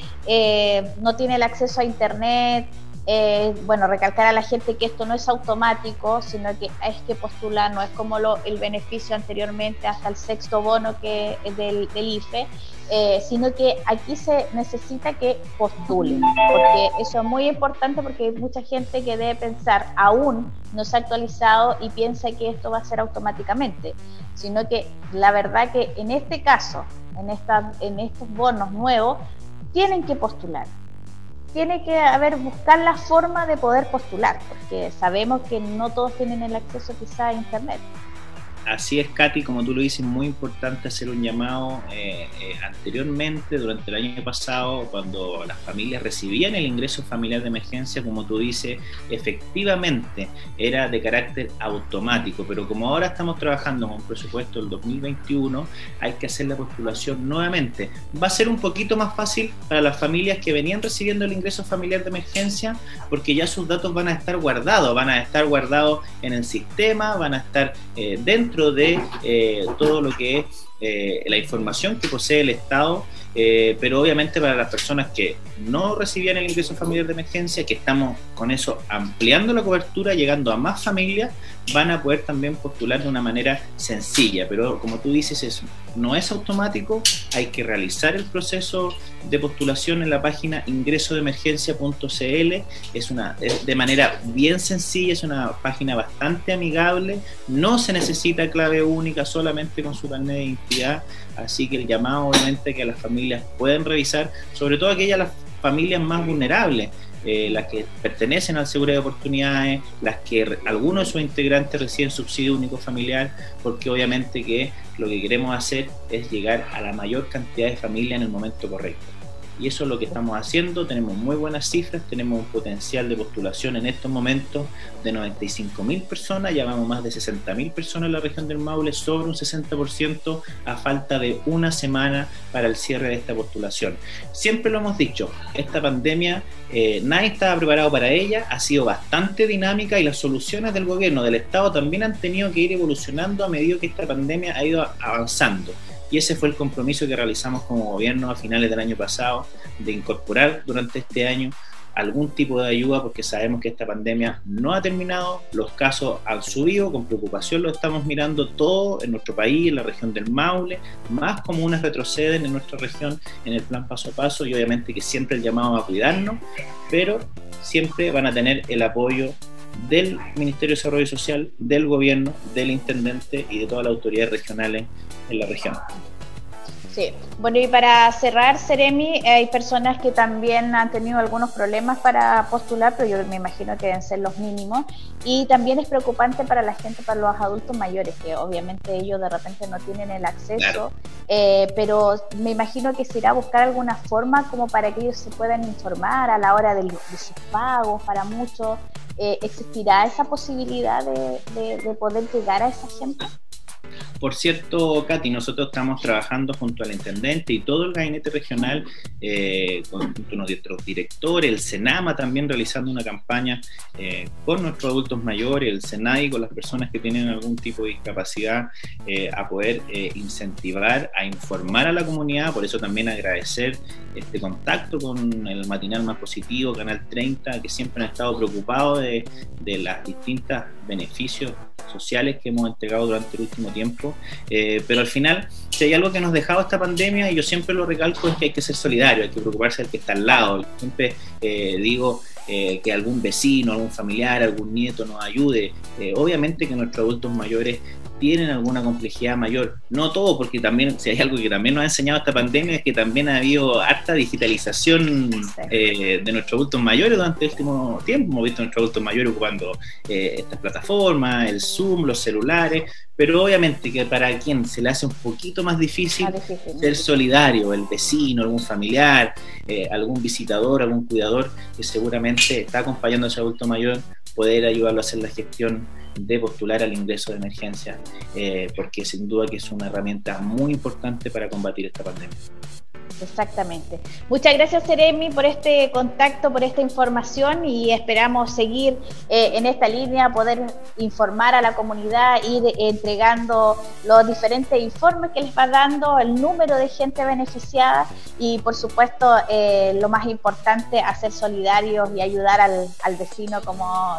no tiene el acceso a internet? Bueno, recalcar a la gente que esto no es automático, sino que es que postular, no es como el beneficio anteriormente hasta el sexto bono que es del IFE, sino que aquí se necesita que postulen, porque eso es muy importante, porque hay mucha gente que debe pensar, aún no se ha actualizado y piensa que esto va a ser automáticamente, sino que la verdad que en este caso, en estos bonos nuevos, tienen que postular. Tiene que buscar la forma de poder postular, porque sabemos que no todos tienen el acceso quizá a internet. Así es, Katy, como tú lo dices, muy importante hacer un llamado. Anteriormente, durante el año pasado, cuando las familias recibían el ingreso familiar de emergencia, como tú dices, efectivamente era de carácter automático, pero como ahora estamos trabajando con un presupuesto del 2021, hay que hacer la postulación nuevamente. Va a ser un poquito más fácil para las familias que venían recibiendo el ingreso familiar de emergencia, porque ya sus datos van a estar guardados en el sistema, van a estar dentro de todo lo que es la información que posee el Estado, pero obviamente para las personas que no recibían el ingreso familiar de emergencia, que estamos con eso ampliando la cobertura, llegando a más familias, van a poder también postular de una manera sencilla, pero como tú dices, no es automático, hay que realizar el proceso de postulación en la página ingresodeemergencia.cl, es de manera bien sencilla, es una página bastante amigable, no se necesita clave única, solamente con su carnet de identidad, así que el llamado obviamente que las familias pueden revisar, sobre todo aquellas las familias más vulnerables, las que pertenecen al seguro de oportunidades, las que algunos de sus integrantes reciben subsidio único familiar, porque obviamente que lo que queremos hacer es llegar a la mayor cantidad de familias en el momento correcto. Y eso es lo que estamos haciendo, tenemos muy buenas cifras, tenemos un potencial de postulación en estos momentos de 95.000 personas, ya vamos más de 60.000 personas en la región del Maule, sobre un 60% a falta de una semana para el cierre de esta postulación. Siempre lo hemos dicho, esta pandemia nadie estaba preparado para ella, ha sido bastante dinámica y las soluciones del gobierno, del Estado también han tenido que ir evolucionando a medida que esta pandemia ha ido avanzando. Y ese fue el compromiso que realizamos como gobierno a finales del año pasado, de incorporar durante este año algún tipo de ayuda, porque sabemos que esta pandemia no ha terminado, los casos han subido, con preocupación lo estamos mirando todo en nuestro país, en la región del Maule, más comunas retroceden en nuestra región en el plan paso a paso, y obviamente que siempre el llamado a cuidarnos, pero siempre van a tener el apoyo del Ministerio de Desarrollo Social, del gobierno, del intendente y de todas las autoridades regionales en la región. Sí, bueno, y para cerrar, Seremi, hay personas que también han tenido algunos problemas para postular, pero yo me imagino que deben ser los mínimos, y también es preocupante para la gente, para los adultos mayores, que obviamente ellos de repente no tienen el acceso, claro. Pero me imagino que se irá a buscar alguna forma como para que ellos se puedan informar a la hora de sus pagos, para muchos. ¿Existirá esa posibilidad de poder llegar a esa gente? Por cierto, Katy, nosotros estamos trabajando junto al intendente y todo el gabinete regional, junto a nuestros directores, el Senama también realizando una campaña con nuestros adultos mayores, el Senai con las personas que tienen algún tipo de discapacidad, a poder incentivar, a informar a la comunidad. Por eso también agradecer este contacto con el Matinal Más Positivo, Canal 30, que siempre han estado preocupados de las distintas beneficios sociales que hemos entregado durante el último tiempo, pero al final, si hay algo que nos ha dejado esta pandemia, y yo siempre lo recalco, es que hay que ser solidario, hay que preocuparse del que está al lado. Yo siempre digo que algún vecino, algún familiar, algún nieto nos ayude. Obviamente que nuestros adultos mayores tienen alguna complejidad mayor, no todo, porque también, si hay algo que también nos ha enseñado esta pandemia, es que también ha habido harta digitalización de nuestros adultos mayores durante el último tiempo. Hemos visto a nuestros adultos mayores ocupando estas plataformas, el Zoom, los celulares, pero obviamente que para quien se le hace un poquito más difícil ser solidario, el vecino, algún familiar, algún visitador, algún cuidador que seguramente está acompañando a ese adulto mayor, poder ayudarlo a hacer la gestión de postular al ingreso de emergencia, porque sin duda que es una herramienta muy importante para combatir esta pandemia. Exactamente. Muchas gracias, Seremi, por este contacto, por esta información, y esperamos seguir en esta línea, poder informar a la comunidad, ir entregando los diferentes informes que les va dando, el número de gente beneficiada y, por supuesto, lo más importante, hacer solidarios y ayudar al vecino, como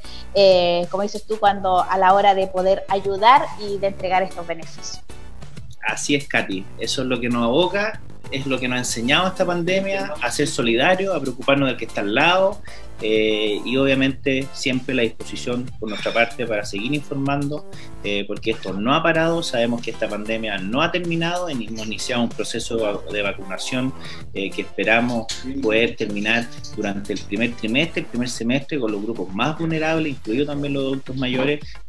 dices tú, cuando a la hora de poder ayudar y de entregar estos beneficios. Así es, Katy. Eso es lo que nos aboca, es lo que nos ha enseñado esta pandemia, a ser solidarios, a preocuparnos del que está al lado, y obviamente siempre la disposición por nuestra parte para seguir informando, porque esto no ha parado. Sabemos que esta pandemia no ha terminado, hemos iniciado un proceso de vacunación que esperamos poder terminar durante el primer semestre con los grupos más vulnerables, incluidos también los adultos mayores,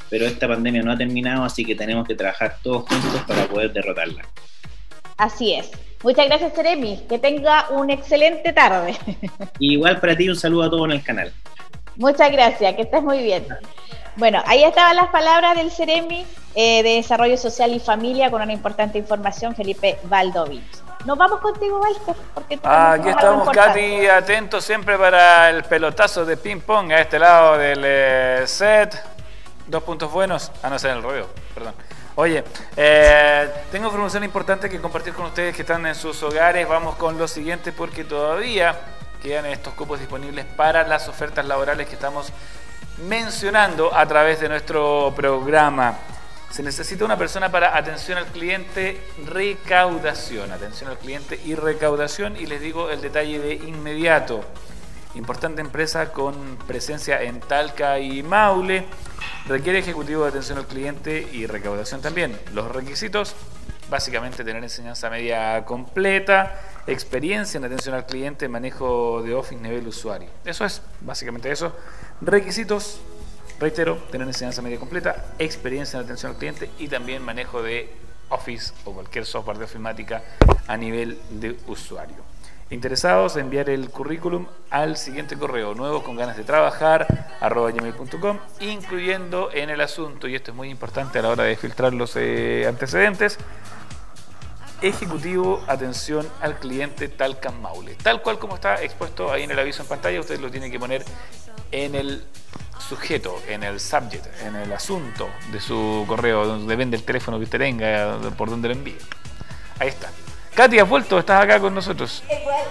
pero esta pandemia no ha terminado, así que tenemos que trabajar todos juntos para poder derrotarla. Así es. Muchas gracias, Seremi. Que tenga una excelente tarde. Igual para ti, un saludo a todos en el canal. Muchas gracias, que estés muy bien. Bueno, ahí estaban las palabras del Seremi de Desarrollo Social y Familia con una importante información, Felipe Valdovich. Nos vamos contigo, Walter, porque aquí estamos, Katy, atentos siempre para el pelotazo de ping pong a este lado del set. 2 puntos buenos, no sé, en el rodeo, perdón. Oye, tengo información importante que compartir con ustedes que están en sus hogares. Vamos con lo siguiente porque todavía quedan estos cupos disponibles para las ofertas laborales que estamos mencionando a través de nuestro programa. Se necesita una persona para atención al cliente, recaudación. Atención al cliente y recaudación. Y les digo el detalle de inmediato. Importante empresa con presencia en Talca y Maule. Requiere ejecutivo de atención al cliente y recaudación también. Los requisitos, básicamente tener enseñanza media completa, experiencia en atención al cliente, manejo de Office nivel usuario. Eso es, básicamente eso. Requisitos, reitero, tener enseñanza media completa, experiencia en atención al cliente y también manejo de Office o cualquier software de ofimática a nivel de usuario. Interesados, enviar el currículum al siguiente correo, nuevos con ganas de trabajar, @gmail.com, incluyendo en el asunto, y esto es muy importante a la hora de filtrar los antecedentes, ejecutivo atención al cliente Talca Maule. Tal cual como está expuesto ahí en el aviso en pantalla, usted lo tiene que poner en el sujeto, en el subject, en el asunto de su correo, donde depende del teléfono que usted tenga, por donde lo envíe. Ahí está. Katy, ¿has vuelto? ¿Estás acá con nosotros?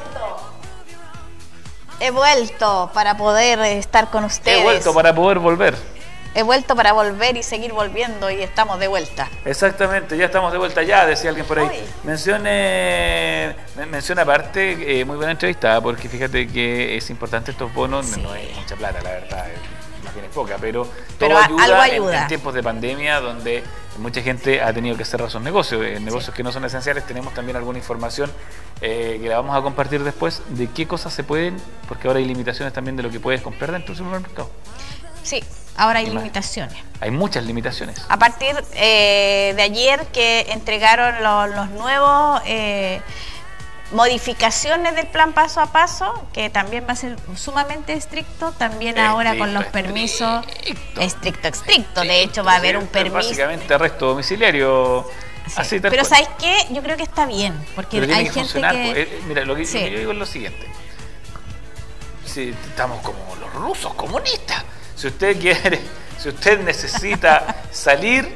He vuelto para poder estar con ustedes. He vuelto para poder volver. He vuelto para volver y seguir volviendo y estamos de vuelta. Exactamente, ya estamos de vuelta ya, decía alguien por ahí. Uy. Menciona aparte, muy buena entrevista, porque fíjate que es importante estos bonos, sí. No es mucha plata, la verdad, más bien es poca, pero todo ayuda, algo ayuda. En tiempos de pandemia donde mucha gente ha tenido que cerrar sus negocios, negocios que no son esenciales. Tenemos también alguna información que la vamos a compartir después de qué cosas se pueden, porque ahora hay limitaciones también de lo que puedes comprar dentro del supermercado. Sí, ahora hay limitaciones. Hay muchas limitaciones. A partir de ayer que entregaron los nuevos modificaciones del plan paso a paso, que también va a ser sumamente estricto, también ahora con los permisos estricto. De hecho va a haber un permiso. Básicamente arresto domiciliario. Sí. Así, pero ¿sabes qué? Yo creo que está bien, porque pero hay que gente que... Mira, lo que yo digo es lo siguiente. Si estamos como los rusos comunistas. Si usted quiere, si usted necesita salir,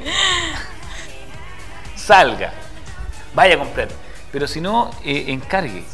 salga, vaya a comprar. Pero si no, encargue.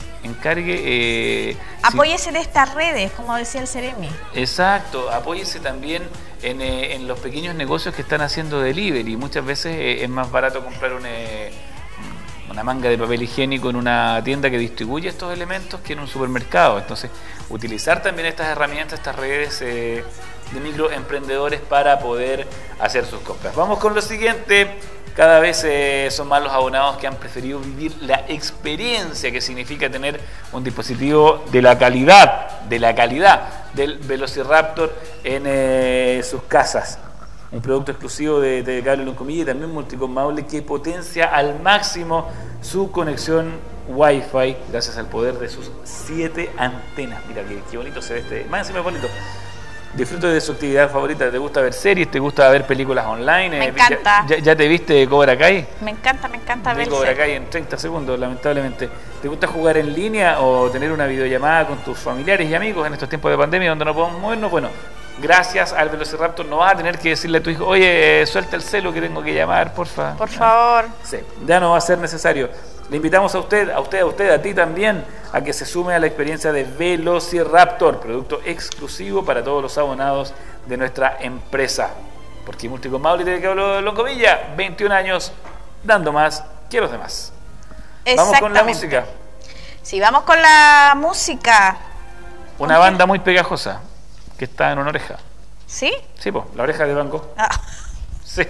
Apóyese de estas redes, como decía el Seremi. Exacto, apóyese también en los pequeños negocios que están haciendo delivery. Muchas veces es más barato comprar una manga de papel higiénico en una tienda que distribuye estos elementos que en un supermercado. Entonces, utilizar también estas herramientas, estas redes de microemprendedores para poder hacer sus compras. Vamos con lo siguiente. Cada vez son más los abonados que han preferido vivir la experiencia que significa tener un dispositivo de la calidad del Velociraptor en sus casas. Un producto exclusivo de Cable Loncomilla y también Multicom Maule que potencia al máximo su conexión Wi-Fi gracias al poder de sus 7 antenas. Mira qué bonito se ve este. Más encima es bonito. Disfruta de su actividad favorita. ¿Te gusta ver series? ¿Te gusta ver películas online? Me encanta. ¿Ya te viste Cobra Kai? Me encanta ver Cobra Kai en 30 segundos, lamentablemente. ¿Te gusta jugar en línea o tener una videollamada con tus familiares y amigos en estos tiempos de pandemia donde no podemos movernos? Bueno, gracias al Velociraptor no vas a tener que decirle a tu hijo, oye, suelta el celu que tengo que llamar, porfa. Por favor. Sí, ya no va a ser necesario. Le invitamos a usted, a ti también, a que se sume a la experiencia de Velociraptor, producto exclusivo para todos los abonados de nuestra empresa. Porque Multicom Maule de Cable Loncomilla, 21 años, dando más que los demás. Vamos con la música. Sí, vamos con la música. Una banda muy pegajosa, que está en una oreja. ¿Sí? Sí, pues, la oreja de Van Gogh. Ah. Sí.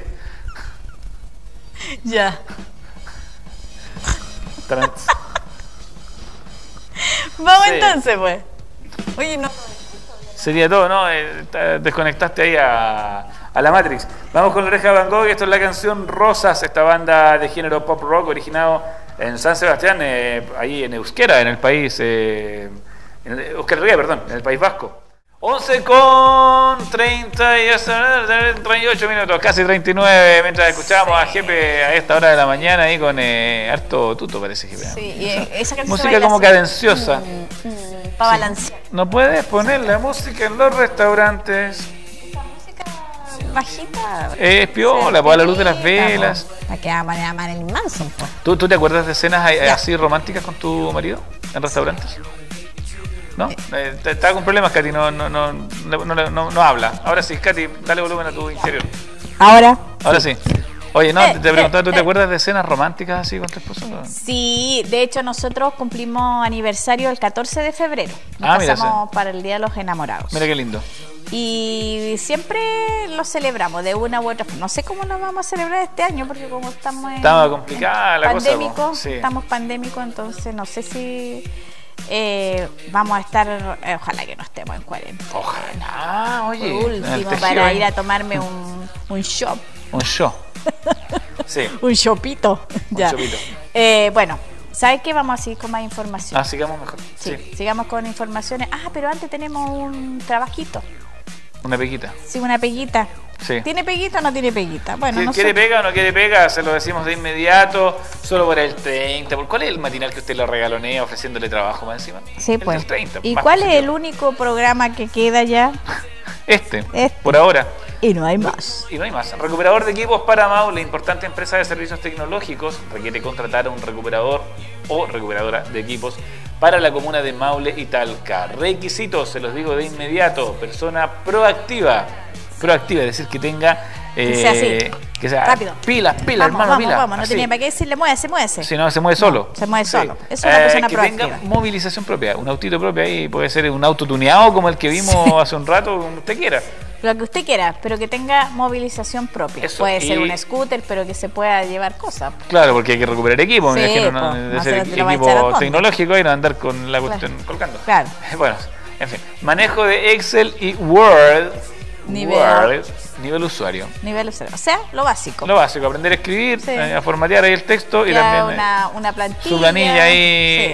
Ya. Vamos sí. Entonces, pues. Oye, no. Sería todo, ¿no? Desconectaste ahí a la Matrix. Vamos con La Oreja de Van Gogh, esto es la canción Rosas, esta banda de género pop rock originado en San Sebastián, ahí en Euskera, en el país, en el País Vasco. 11:38 minutos, casi 39, mientras escuchábamos a Jepe a esta hora de la mañana ahí con harto tuto, parece Jepe. Sí, y esa canción música como cadenciosa. Para balancear. ¿No puedes poner la música en los restaurantes? Bajita. Es piola, pues a la luz de las velas. Para que a Marilyn Manson, pues. ¿Tú te acuerdas de escenas así románticas con tu marido en restaurantes? ¿No? Estaba con problemas, Katy, no habla. Ahora sí, Katy, dale volumen a tu interior. Ahora sí. Oye, no, te preguntaba, ¿tú te acuerdas de escenas románticas así con tu esposo? Sí, de hecho nosotros cumplimos aniversario el 14 de febrero. Nos casamos para el Día de los Enamorados. Mira qué lindo. Y siempre lo celebramos de una u otra forma. No sé cómo lo vamos a celebrar este año, porque como estamos estaba complicada la pandémico, cosa. Sí. Estamos pandémicos, entonces no sé si vamos a estar, ojalá que no estemos en cuarentena. Ojalá, oye. Por último, para ir a tomarme un shop. Un show. Sí. Un shopito. Ya. Shopito. Bueno, ¿sabes qué? Vamos a seguir con más información. Sigamos mejor. Sí, sigamos con informaciones. Pero antes tenemos un trabajito. Una peguita. Sí, una peguita. Sí. ¿Tiene peguita o no tiene peguita? Bueno, no ¿Quiere sé. pega o no quiere pega? Se lo decimos de inmediato, solo por el 30. ¿Cuál es el matinal que usted lo regalonea ofreciéndole trabajo más encima? Sí, el pues. del 30, ¿Y más cuál positivo. es el único programa que queda ya? Este, por ahora. Y no hay más. Y no hay más. Recuperador de equipos para Maule, importante empresa de servicios tecnológicos, requiere contratar a un recuperador o recuperadora de equipos para la comuna de Maule y Talca. Requisitos, se los digo de inmediato, persona proactiva, es decir, que tenga que sea rápido. Pilas, hermano, pilas. Vamos, no tenía para qué decirle muévese. Si no, se mueve solo. Se mueve solo. Es una persona que proactiva. tenga movilización propia, un autito propio ahí, puede ser un auto tuneado como el que vimos hace un rato, como usted quiera. Lo que usted quiera, pero que tenga movilización propia. Eso, puede ser un scooter, pero que se pueda llevar cosas. Claro, porque hay que recuperar equipo, me imagino, ¿no? No ser se lo va a echar al equipo fondo. tecnológico y no andar con la cuestión colgando. Claro. Bueno, en fin, manejo de Excel y Word. Nivel usuario. Nivel 0. O sea, lo básico. Lo básico, aprender a escribir, a formatear ahí el texto y ya también una plantilla. su planilla ahí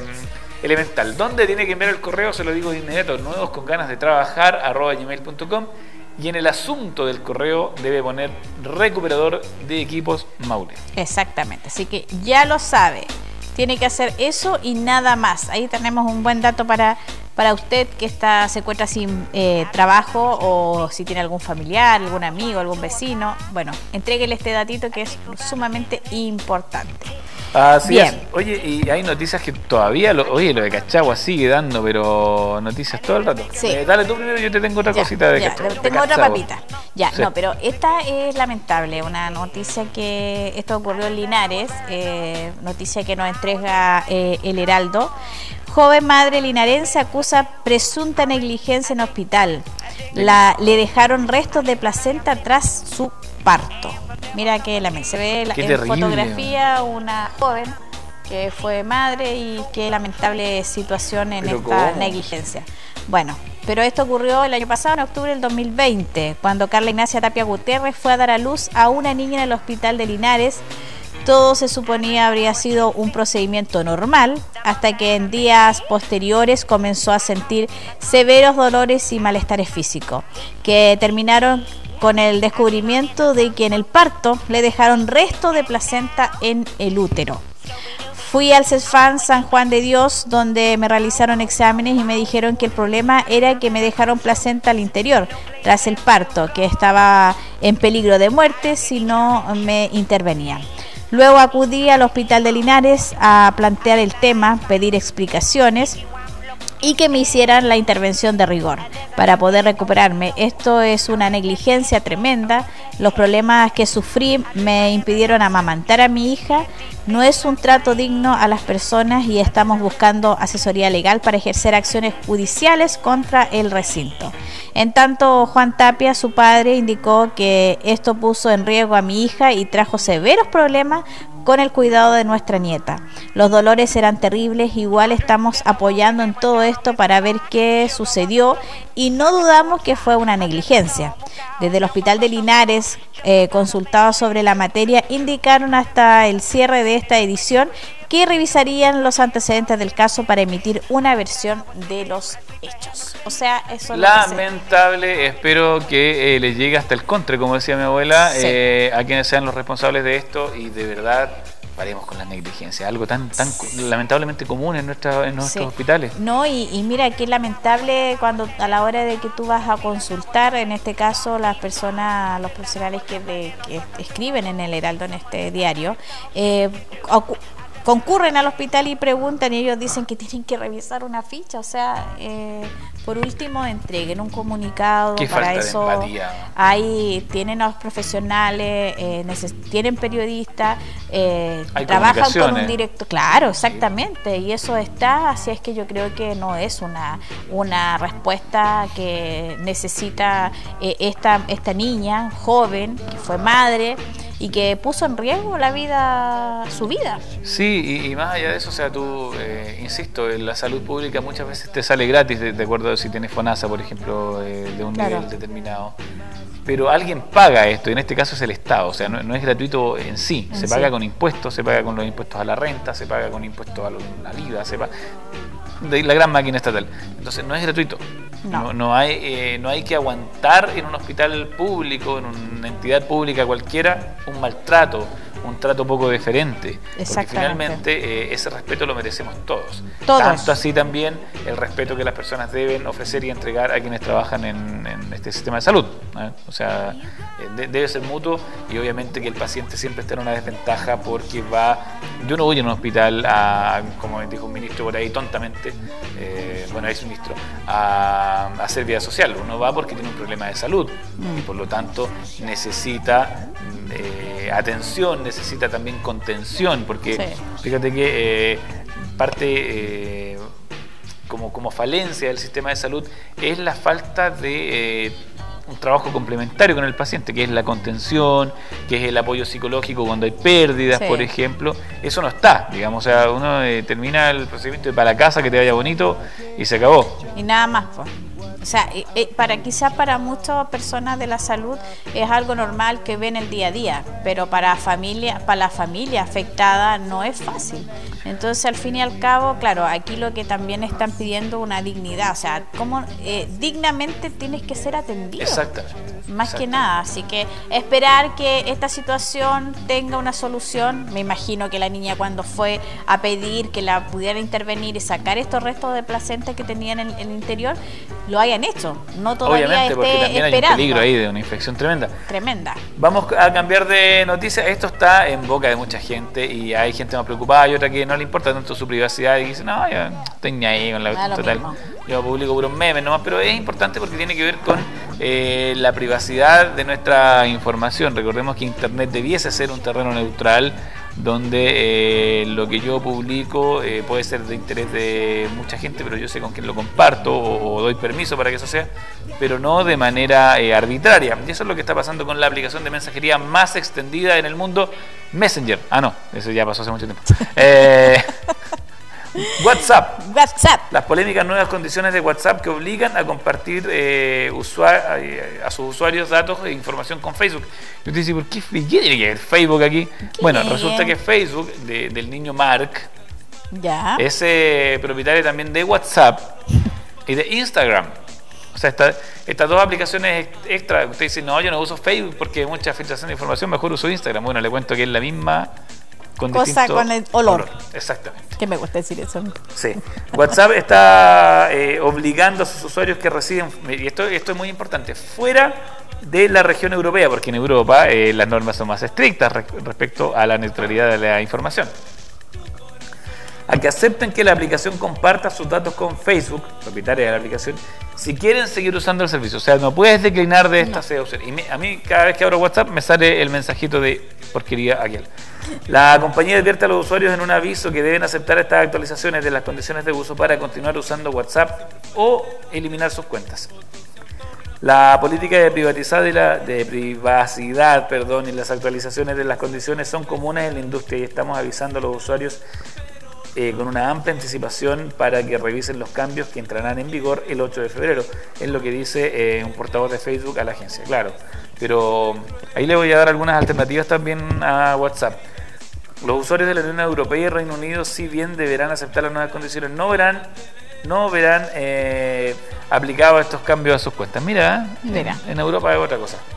elemental. ¿Dónde tiene que enviar el correo? Se lo digo de inmediato, nuevos con ganas de trabajar @gmail.com, y en el asunto del correo debe poner recuperador de equipos Maule. Exactamente, así que ya lo sabe. Tiene que hacer eso y nada más. Ahí tenemos un buen dato para usted que se encuentra sin trabajo, o si tiene algún familiar, algún amigo, algún vecino. Bueno, entréguele este datito que es sumamente importante. Así Bien. es. Oye, y hay noticias que todavía, lo de Cachagua sigue dando, pero noticias todo el rato. Sí. Dale tú primero, yo te tengo otra cosita de Cachagua. Tengo otra papita. Ya, Sí. no, pero esta es lamentable. Una noticia que esto ocurrió en Linares, noticia que nos entrega el Heraldo. Joven madre linarense acusa presunta negligencia en hospital. Le dejaron restos de placenta tras su parto. Mira que se ve en terrible. fotografía una joven que fue madre y qué lamentable situación en ¿Pero esta cómo? negligencia. Bueno, pero esto ocurrió el año pasado, en octubre del 2020, cuando Carla Ignacia Tapia Gutiérrez fue a dar a luz a una niña en el hospital de Linares. Todo se suponía habría sido un procedimiento normal, hasta que en días posteriores comenzó a sentir severos dolores y malestares físicos, que terminaron con el descubrimiento de que en el parto le dejaron resto de placenta en el útero. Fui al CESFAM San Juan de Dios, donde me realizaron exámenes y me dijeron que el problema era que me dejaron placenta al interior tras el parto, que estaba en peligro de muerte si no me intervenían. Luego acudí al hospital de Linares a plantear el tema, pedir explicaciones y que me hicieran la intervención de rigor para poder recuperarme. Esto es una negligencia tremenda. Los problemas que sufrí me impidieron amamantar a mi hija. No es un trato digno a las personas y estamos buscando asesoría legal para ejercer acciones judiciales contra el recinto. En tanto, Juan Tapia, su padre, indicó que esto puso en riesgo a mi hija y trajo severos problemas con el cuidado de nuestra nieta. Los dolores eran terribles, igual estamos apoyando en todo esto para ver qué sucedió y no dudamos que fue una negligencia. Desde el Hospital de Linares, consultados sobre la materia, indicaron hasta el cierre de esta edición que revisarían los antecedentes del caso para emitir una versión de los hechos. O sea, eso es lamentable. Espero que les llegue hasta el contre, como decía mi abuela, sí, a quienes sean los responsables de esto, y de verdad paremos con la negligencia, algo tan lamentablemente común en nuestros sí, hospitales. No, y mira qué lamentable cuando a la hora de que tú vas a consultar, en este caso las personas, los profesionales que escriben en el Heraldo, en este diario, concurren al hospital y preguntan, y ellos dicen que tienen que revisar una ficha. O sea, por último, entreguen un comunicado. Qué para falta eso de empatía. Ahí tienen a los profesionales, tienen periodistas, trabajan con un directo. Claro, exactamente, y eso está. Así es que yo creo que no es una respuesta que necesita esta niña joven que fue madre y que puso en riesgo su vida. Sí, y más allá de eso, o sea, tú, insisto, en la salud pública muchas veces te sale gratis, de acuerdo a si tienes FONASA, por ejemplo, de un claro, nivel determinado. Pero alguien paga esto, y en este caso es el Estado, o sea, no es gratuito en sí, se paga con impuestos, se paga con los impuestos a la renta, se paga con impuestos a la IVA, se paga de la gran máquina estatal. Entonces no es gratuito. No hay que aguantar en un hospital público, en una entidad pública cualquiera, un maltrato, un trato poco deferente, porque finalmente ese respeto lo merecemos todos. Tanto así también el respeto que las personas deben ofrecer y entregar a quienes trabajan en este sistema de salud, ¿eh? O sea, debe ser mutuo, y obviamente que el paciente siempre está en una desventaja porque yo no voy a un hospital como dijo un ministro por ahí tontamente, es un ministro, a hacer vida social. Uno va porque tiene un problema de salud y por lo tanto necesita atención, necesita también contención, porque sí, fíjate que parte como falencia del sistema de salud es la falta de un trabajo complementario con el paciente, que es la contención, que es el apoyo psicológico cuando hay pérdidas, sí, por ejemplo. Eso no está, digamos, o sea, uno termina el procedimiento de para la casa, que te vaya bonito, y se acabó. Y nada más, pues. O sea, quizás para muchas personas de la salud es algo normal que ven el día a día, pero para la familia afectada no es fácil. Entonces, al fin y al cabo, claro, aquí lo que también están pidiendo una dignidad, o sea, cómo dignamente tienes que ser atendido. Exactamente. Más que nada, así que esperar que esta situación tenga una solución. Me imagino que la niña, cuando fue a pedir que la pudiera intervenir y sacar estos restos de placenta que tenía en el interior, lo hayan hecho, no todavía obviamente, porque también esperando. Hay un peligro ahí de una infección tremenda. Tremenda. Vamos a cambiar de noticia. Esto está en boca de mucha gente, y hay gente más preocupada y otra que no le importa tanto su privacidad y dice, no, yo estoy ni ahí con la total. Yo publico puros memes nomás, pero es importante porque tiene que ver con la privacidad de nuestra información. Recordemos que Internet debiese ser un terreno neutral, donde lo que yo publico puede ser de interés de mucha gente, pero yo sé con quién lo comparto o doy permiso para que eso sea, pero no de manera arbitraria. Y eso es lo que está pasando con la aplicación de mensajería más extendida en el mundo, Messenger. No, eso ya pasó hace mucho tiempo. WhatsApp. Las polémicas nuevas condiciones de WhatsApp que obligan a compartir a sus usuarios datos e información con Facebook. Yo te digo, ¿por qué tiene que ver Facebook aquí? Bueno, resulta que Facebook, del niño Mark, es propietario también de WhatsApp y de Instagram. O sea, estas dos aplicaciones extra. Usted dice, no, yo no uso Facebook porque hay mucha filtración de información, mejor uso Instagram. Bueno, le cuento que es la misma cosa con el olor. Exactamente. Que me gusta decir eso. Sí. WhatsApp está obligando a sus usuarios que residen, y esto es muy importante, fuera de la región europea, porque en Europa las normas son más estrictas respecto a la neutralidad de la información, a que acepten que la aplicación comparta sus datos con Facebook, propietaria de la aplicación, si quieren seguir usando el servicio. O sea, no puedes declinar de esta opción. Y a mí, cada vez que abro WhatsApp, me sale el mensajito de porquería aquel. La compañía advierte a los usuarios en un aviso que deben aceptar estas actualizaciones de las condiciones de uso para continuar usando WhatsApp o eliminar sus cuentas. La política de privacidad y las actualizaciones de las condiciones son comunes en la industria y estamos avisando a los usuarios con una amplia anticipación para que revisen los cambios que entrarán en vigor el 8 de febrero. Es lo que dice un portavoz de Facebook a la agencia, claro. Pero ahí le voy a dar algunas alternativas también a WhatsApp. Los usuarios de la Unión Europea y Reino Unido, si bien deberán aceptar las nuevas condiciones, no verán aplicados estos cambios a sus cuentas. Mira. En Europa es otra cosa.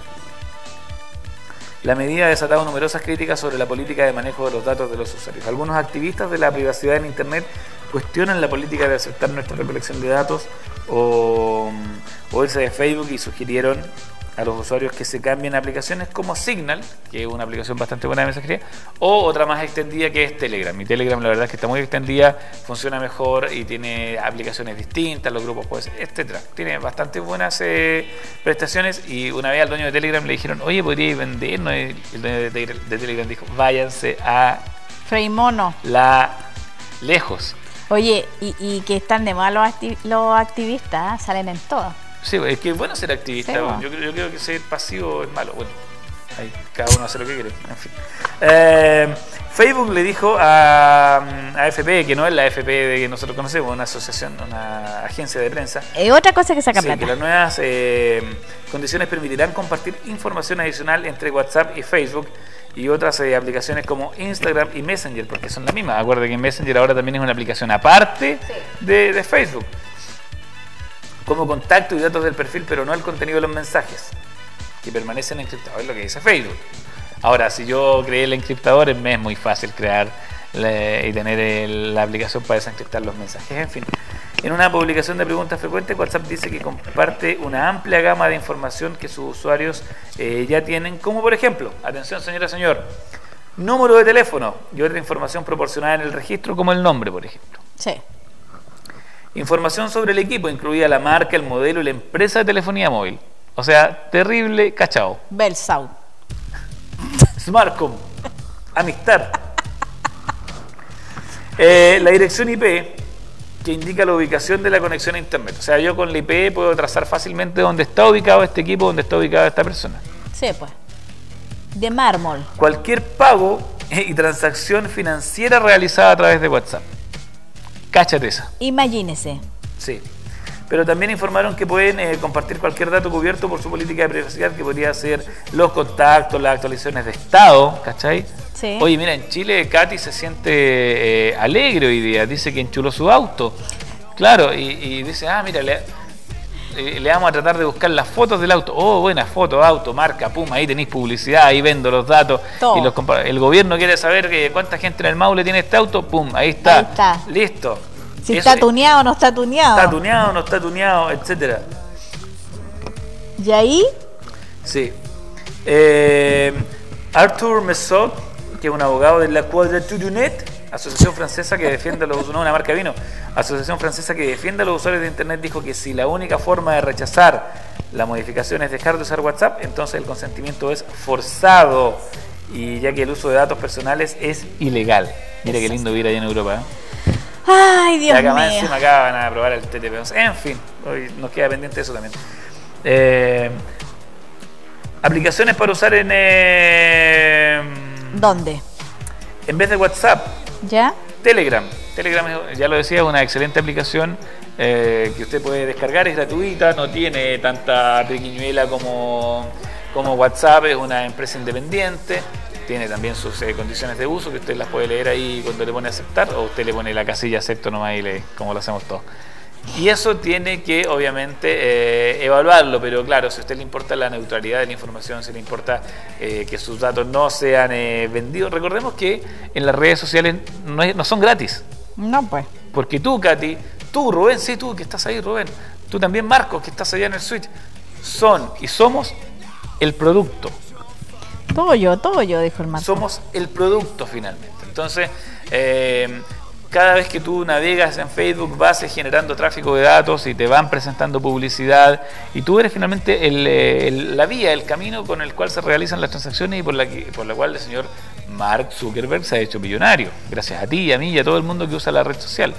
La medida ha desatado numerosas críticas sobre la política de manejo de los datos de los usuarios. Algunos activistas de la privacidad en Internet cuestionan la política de aceptar nuestra recolección de datos o irse de Facebook y sugirieron a los usuarios que se cambien a aplicaciones como Signal, que es una aplicación bastante buena de mensajería, o otra más extendida que es Telegram. Mi Telegram la verdad es que está muy extendida, funciona mejor y tiene aplicaciones distintas, los grupos pues, etcétera. Tiene bastante buenas prestaciones y una vez al dueño de Telegram le dijeron, oye, ¿podríais vendernos? El dueño de Telegram dijo, váyanse a Freimono. Lejos. Oye, y que están de mal los activistas, salen en todo. Sí, es que es bueno ser activista. Sí, bueno. Yo creo que ser pasivo es malo. Bueno, ahí cada uno hace lo que quiere. En fin. Facebook le dijo a AFP, que no es la AFP de que nosotros conocemos, una asociación, una agencia de prensa. Otra cosa que saca plata. Que las nuevas condiciones permitirán compartir información adicional entre WhatsApp y Facebook y otras aplicaciones como Instagram y Messenger, porque son las mismas. Acuérdate que Messenger ahora también es una aplicación aparte de Facebook. Como contacto y datos del perfil, pero no el contenido de los mensajes, que permanecen encriptados, es lo que dice Facebook. Ahora, si yo creé el encriptador, me es muy fácil crear y tener la aplicación para desencriptar los mensajes. En fin, en una publicación de preguntas frecuentes, WhatsApp dice que comparte una amplia gama de información que sus usuarios ya tienen, como por ejemplo, atención señora, señor, número de teléfono y otra información proporcionada en el registro, como el nombre, por ejemplo. Sí. Información sobre el equipo, incluida la marca, el modelo y la empresa de telefonía móvil. O sea, terrible cachao. Belsau. Smartcom. Amistad. La dirección IP, que indica la ubicación de la conexión a Internet. O sea, yo con la IP puedo trazar fácilmente dónde está ubicado este equipo, dónde está ubicada esta persona. Sí, pues. De mármol. Cualquier pago y transacción financiera realizada a través de WhatsApp. Cáchate esa. Imagínese. Sí. Pero también informaron que pueden compartir cualquier dato cubierto por su política de privacidad, que podría ser los contactos, las actualizaciones de estado, ¿cachai? Sí. Oye, mira, en Chile Katy se siente alegre hoy día, dice que enchuló su auto. Claro, y dice, mira, le vamos a tratar de buscar las fotos del auto. Oh, buena foto, auto, marca, pum, ahí tenéis publicidad, ahí vendo los datos. Y el gobierno quiere saber cuánta gente en el Maule tiene este auto, pum, ahí está. Listo. Si eso, está tuneado o no está tuneado. Está tuneado o no está tuneado, etcétera. ¿Y ahí? Sí. Arthur Messot, que es un abogado de la Quadrature du Net, asociación francesa que defiende a los usuarios, una marca de vino, asociación francesa que defiende a los usuarios de Internet, dijo que si la única forma de rechazar la modificación es dejar de usar WhatsApp, entonces el consentimiento es forzado, y ya que el uso de datos personales es ilegal. Mira qué lindo vivir allá en Europa, ¿eh? Ay, Dios mío. Más encima acá van a aprobar el TTP. En fin, hoy nos queda pendiente eso también. Aplicaciones para usar en... ¿Dónde? En vez de WhatsApp. ¿Ya? Telegram. Telegram, ya lo decía, es una excelente aplicación que usted puede descargar, es gratuita, no tiene tanta triquiñuela como WhatsApp, es una empresa independiente. Tiene también sus condiciones de uso que usted las puede leer ahí cuando le pone aceptar, o usted le pone la casilla acepto nomás y lee, como lo hacemos todos. Y eso tiene que obviamente evaluarlo, pero claro, si a usted le importa la neutralidad de la información, si le importa que sus datos no sean vendidos, recordemos que en las redes sociales no son gratis. No, pues. Porque tú, Katy, tú, Rubén, sí, tú que estás ahí, Rubén, tú también, Marcos, que estás allá en el Switch, son y somos el producto. Todo yo, dijo el Marco. Somos el producto finalmente. Entonces, cada vez que tú navegas en Facebook vas generando tráfico de datos y te van presentando publicidad y tú eres finalmente la vía, el camino con el cual se realizan las transacciones y por la cual el señor Mark Zuckerberg se ha hecho millonario, gracias a ti, a mí y a todo el mundo que usa la red social.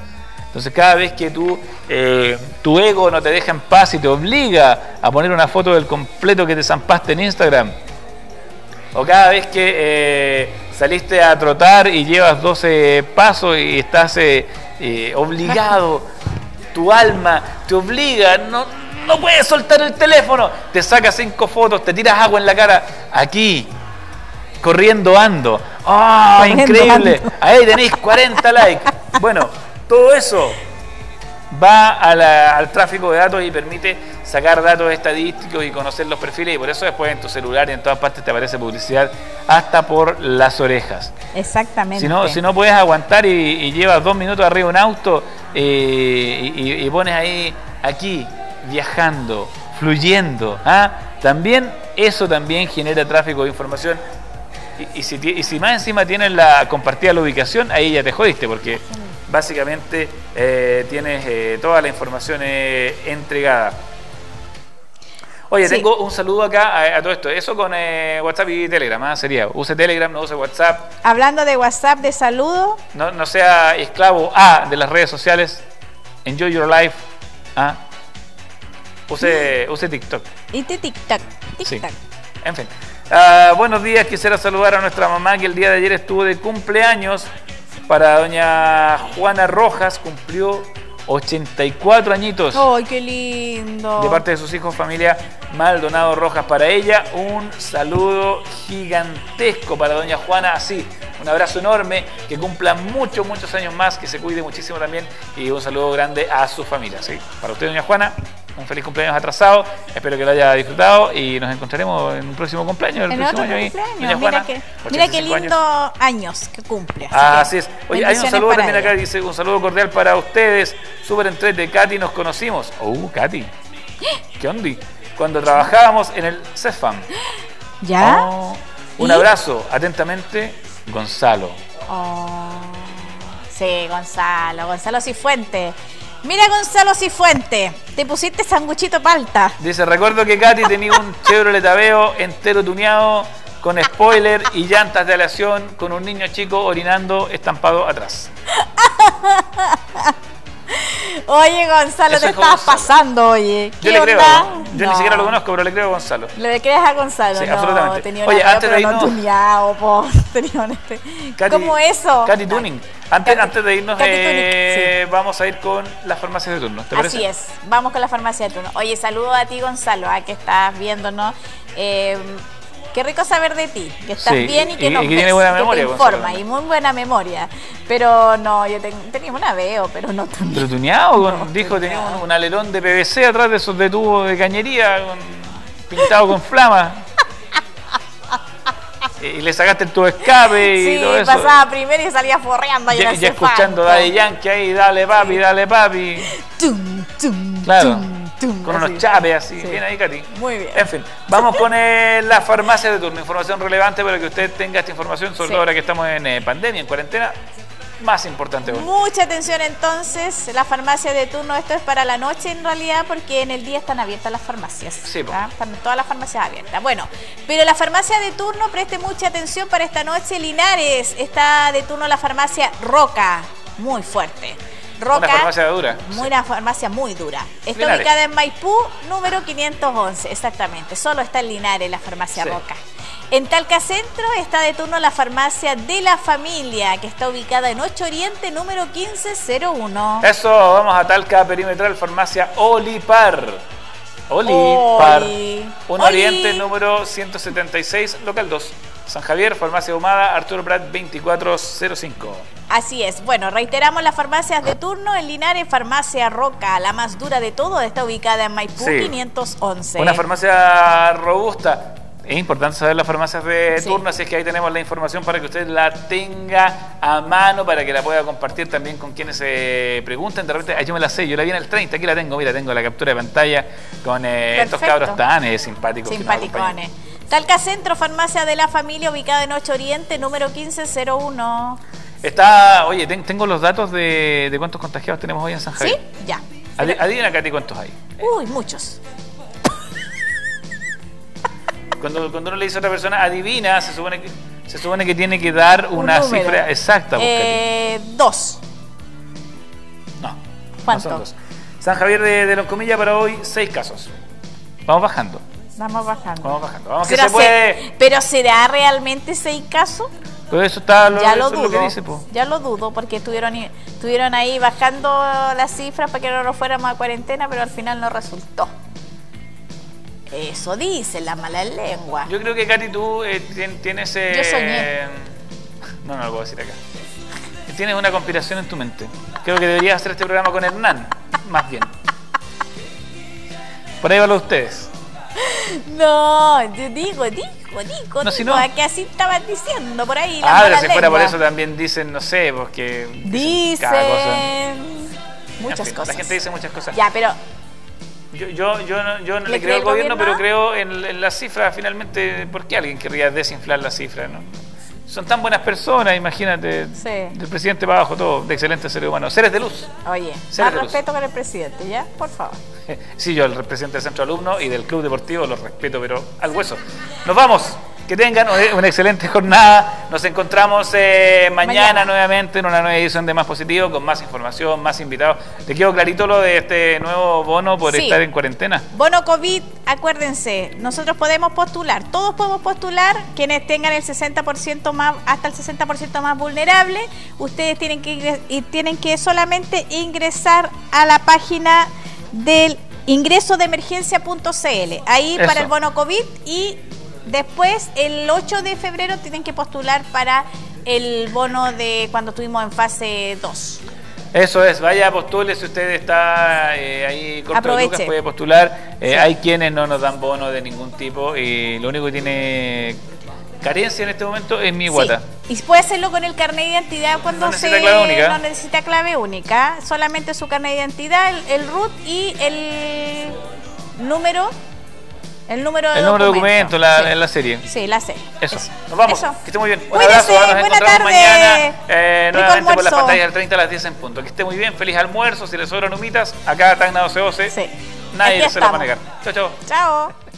Entonces cada vez que tu ego no te deja en paz y te obliga a poner una foto del completo que te zampaste en Instagram, o cada vez que saliste a trotar y llevas 12 pasos y estás obligado, tu alma te obliga, no puedes soltar el teléfono, te sacas 5 fotos, te tiras agua en la cara, aquí, corriendo ando, ¡oh, increíble! Ando. Ahí tenéis 40 likes. Bueno, todo eso va al tráfico de datos y permite sacar datos estadísticos y conocer los perfiles, y por eso después en tu celular y en todas partes te aparece publicidad hasta por las orejas. Exactamente. Si no puedes aguantar y llevas 2 minutos arriba de un auto y pones ahí, aquí, viajando, fluyendo, también eso también genera tráfico de información. Y si más encima tienes la compartida la ubicación, ahí ya te jodiste, porque básicamente tienes toda la información entregada. Oye, sí. Tengo un saludo acá a todo esto. Eso con WhatsApp y Telegram, sería. Use Telegram, no use WhatsApp. Hablando de WhatsApp, de saludo. No sea esclavo de las redes sociales. Enjoy your life. Use TikTok. Y TikTok. Sí. En fin. Buenos días, quisiera saludar a nuestra mamá que el día de ayer estuvo de cumpleaños. Para doña Juana Rojas, cumplió 84 añitos. ¡Ay, qué lindo! De parte de sus hijos, familia Maldonado Rojas. Para ella, un saludo gigantesco para doña Juana. Así, un abrazo enorme, que cumpla muchos años más, que se cuide muchísimo también. Y un saludo grande a su familia. ¿Sí? Para usted, doña Juana, un feliz cumpleaños atrasado. Espero que lo haya disfrutado y nos encontraremos en un próximo cumpleaños. En otro cumpleaños. Mira qué lindo años que cumple. Así es. Oye, hay un saludo también acá, dice, un saludo cordial para ustedes. Súper entrete, Katy, nos conocimos. Katy. ¿Qué onda? Cuando trabajábamos en el CEFAM. ¿Ya? Un abrazo, atentamente, Gonzalo. Sí, Gonzalo Cifuentes. Mira, Gonzalo Cifuentes, te pusiste sanguchito palta. Dice, recuerdo que Katy tenía un Chevrolet Aveo entero tuneado, con spoiler y llantas de aleación, con un niño chico orinando estampado atrás. Oye, Gonzalo, te estabas pasando, oye. Yo le creo, ¿no? Yo ni siquiera lo conozco, pero le creo a Gonzalo. ¿Le crees a Gonzalo? Sí, absolutamente. Tenía oye, antes de irnos... ¿Cómo eso? Katy Tuning. Antes de irnos, vamos a ir con las farmacias de turno, ¿te parece? Así es, vamos con la farmacia de turno. Oye, saludo a ti, Gonzalo, que estás viéndonos. Qué rico saber de ti, que estás bien y que nos ves, tiene buena memoria, que te informa, y muy buena memoria. Pero no, yo tenía un Aveo, pero no tuneado. ¿Pero tuneado? Dijo, tenía un alerón de PVC atrás de esos de tubo de cañería, pintado con flama. Y le sacaste el tubo de escape y todo eso. Sí, pasaba primero y salía forreando. Ya escuchando Daddy Yankee ahí, dale papi. Claro. Con unos chapes así, bien ahí, Katy. Muy bien. En fin, vamos con la farmacia de turno. Información relevante para que usted tenga esta información, sobre todo ahora que estamos en pandemia, en cuarentena. Más importante aún. Mucha atención entonces, la farmacia de turno, esto es para la noche en realidad, porque en el día están abiertas las farmacias. Sí, están todas las farmacias abiertas. Bueno, pero la farmacia de turno, preste mucha atención para esta noche. Linares, está de turno la farmacia Roca, muy fuerte. Roca, una farmacia dura. Una farmacia muy dura. Está Linares, ubicada en Maipú, número 511, exactamente. Solo está en Linares la farmacia Roca. En Talca Centro está de turno la farmacia de la familia, que está ubicada en 8 Oriente, número 1501. Eso, vamos a Talca Perimetral, farmacia Olipar. Olipar. 1 Oriente, número 176, local 2. San Javier, farmacia Ahumada, Arturo Prat 2405. Así es. Bueno, reiteramos las farmacias de turno. En Linares, farmacia Roca, la más dura de todo, está ubicada en Maipú 511. Una farmacia robusta. Es importante saber las farmacias de turno, así es que ahí tenemos la información para que usted la tenga a mano, para que la pueda compartir también con quienes se pregunten. De repente, yo me la sé, yo la vi en el 30, aquí la tengo, mira, tengo la captura de pantalla con estos cabros tan simpáticos. Simpaticones. Talca Centro, farmacia de la familia, ubicada en 8 Oriente, número 1501. Está, oye, tengo los datos de cuántos contagiados tenemos hoy en San Javier. ¿Sí? Ya. Adivina, Katy, cuántos hay. Uy, muchos. Cuando uno le dice a otra persona, adivina, se supone que tiene que dar una cifra exacta. 2. No. ¿Cuánto? No son 2. San Javier de Loncomilla para hoy, 6 casos. Vamos bajando. Vamos bajando. Vamos que se puede. ¿Pero será realmente 6 casos? Pero eso está Ya lo dudo, lo que dice, po. ya lo dudo, porque estuvieron ahí bajando las cifras para que no nos fuéramos a cuarentena, pero al final no resultó. Eso dice la mala lengua. Yo creo que, Katy, tú tienes... Yo soñé. No lo puedo decir acá. Tienes una conspiración en tu mente. Creo que deberías hacer este programa con Hernán, más bien. Por ahí van ustedes. No, yo digo, No, si no. que así estaban diciendo por ahí. Pero si fuera por eso también dicen, no sé, porque dicen cada cosa. Muchas En fin, cosas. La gente dice muchas cosas. Ya, pero Yo no le creo al gobierno, pero creo en las cifras finalmente. ¿Por qué alguien querría desinflar las cifras, no? Son tan buenas personas, imagínate, sí. Del presidente para abajo, todo, de excelentes seres humanos, seres de luz. Oye, Seres más de respeto con el presidente, ¿ya? Por favor. Sí, yo, el presidente del Centro Alumno y del Club Deportivo, los respeto, pero al hueso. Nos vamos. Que tengan una excelente jornada. Nos encontramos mañana nuevamente en una nueva edición de Más Positivo, con más información, más invitados. ¿Te quedó clarito lo de este nuevo bono por estar en cuarentena? Bono COVID, acuérdense, nosotros podemos postular, todos podemos postular, quienes tengan el 60% más, hasta el 60% más vulnerable. Ustedes tienen que solamente ingresar a la página del ingresodeemergencia.cl, ahí para el bono COVID, y después el 8 de febrero tienen que postular para el bono de cuando estuvimos en fase 2. Eso es, vaya, postule si usted está ahí corto de lucas, puede postular. Sí. Hay quienes no nos dan bono de ningún tipo y lo único que tiene carencia en este momento es mi guata. Y puede hacerlo con el carnet de identidad cuando no necesita clave única, solamente su carnet de identidad, el RUT y el número de documento, la serie. Sí, la serie. Eso. Nos vamos. Que esté muy bien. Un Cuídese, abrazo. Nos encontramos mañana. Nuevamente por las pantallas del 30 a las 10 en punto. Que esté muy bien. Feliz almuerzo. Si le sobran humitas, acá Tacna 1212. Sí. Nadie se lo va a negar. Chao, chao. Chao.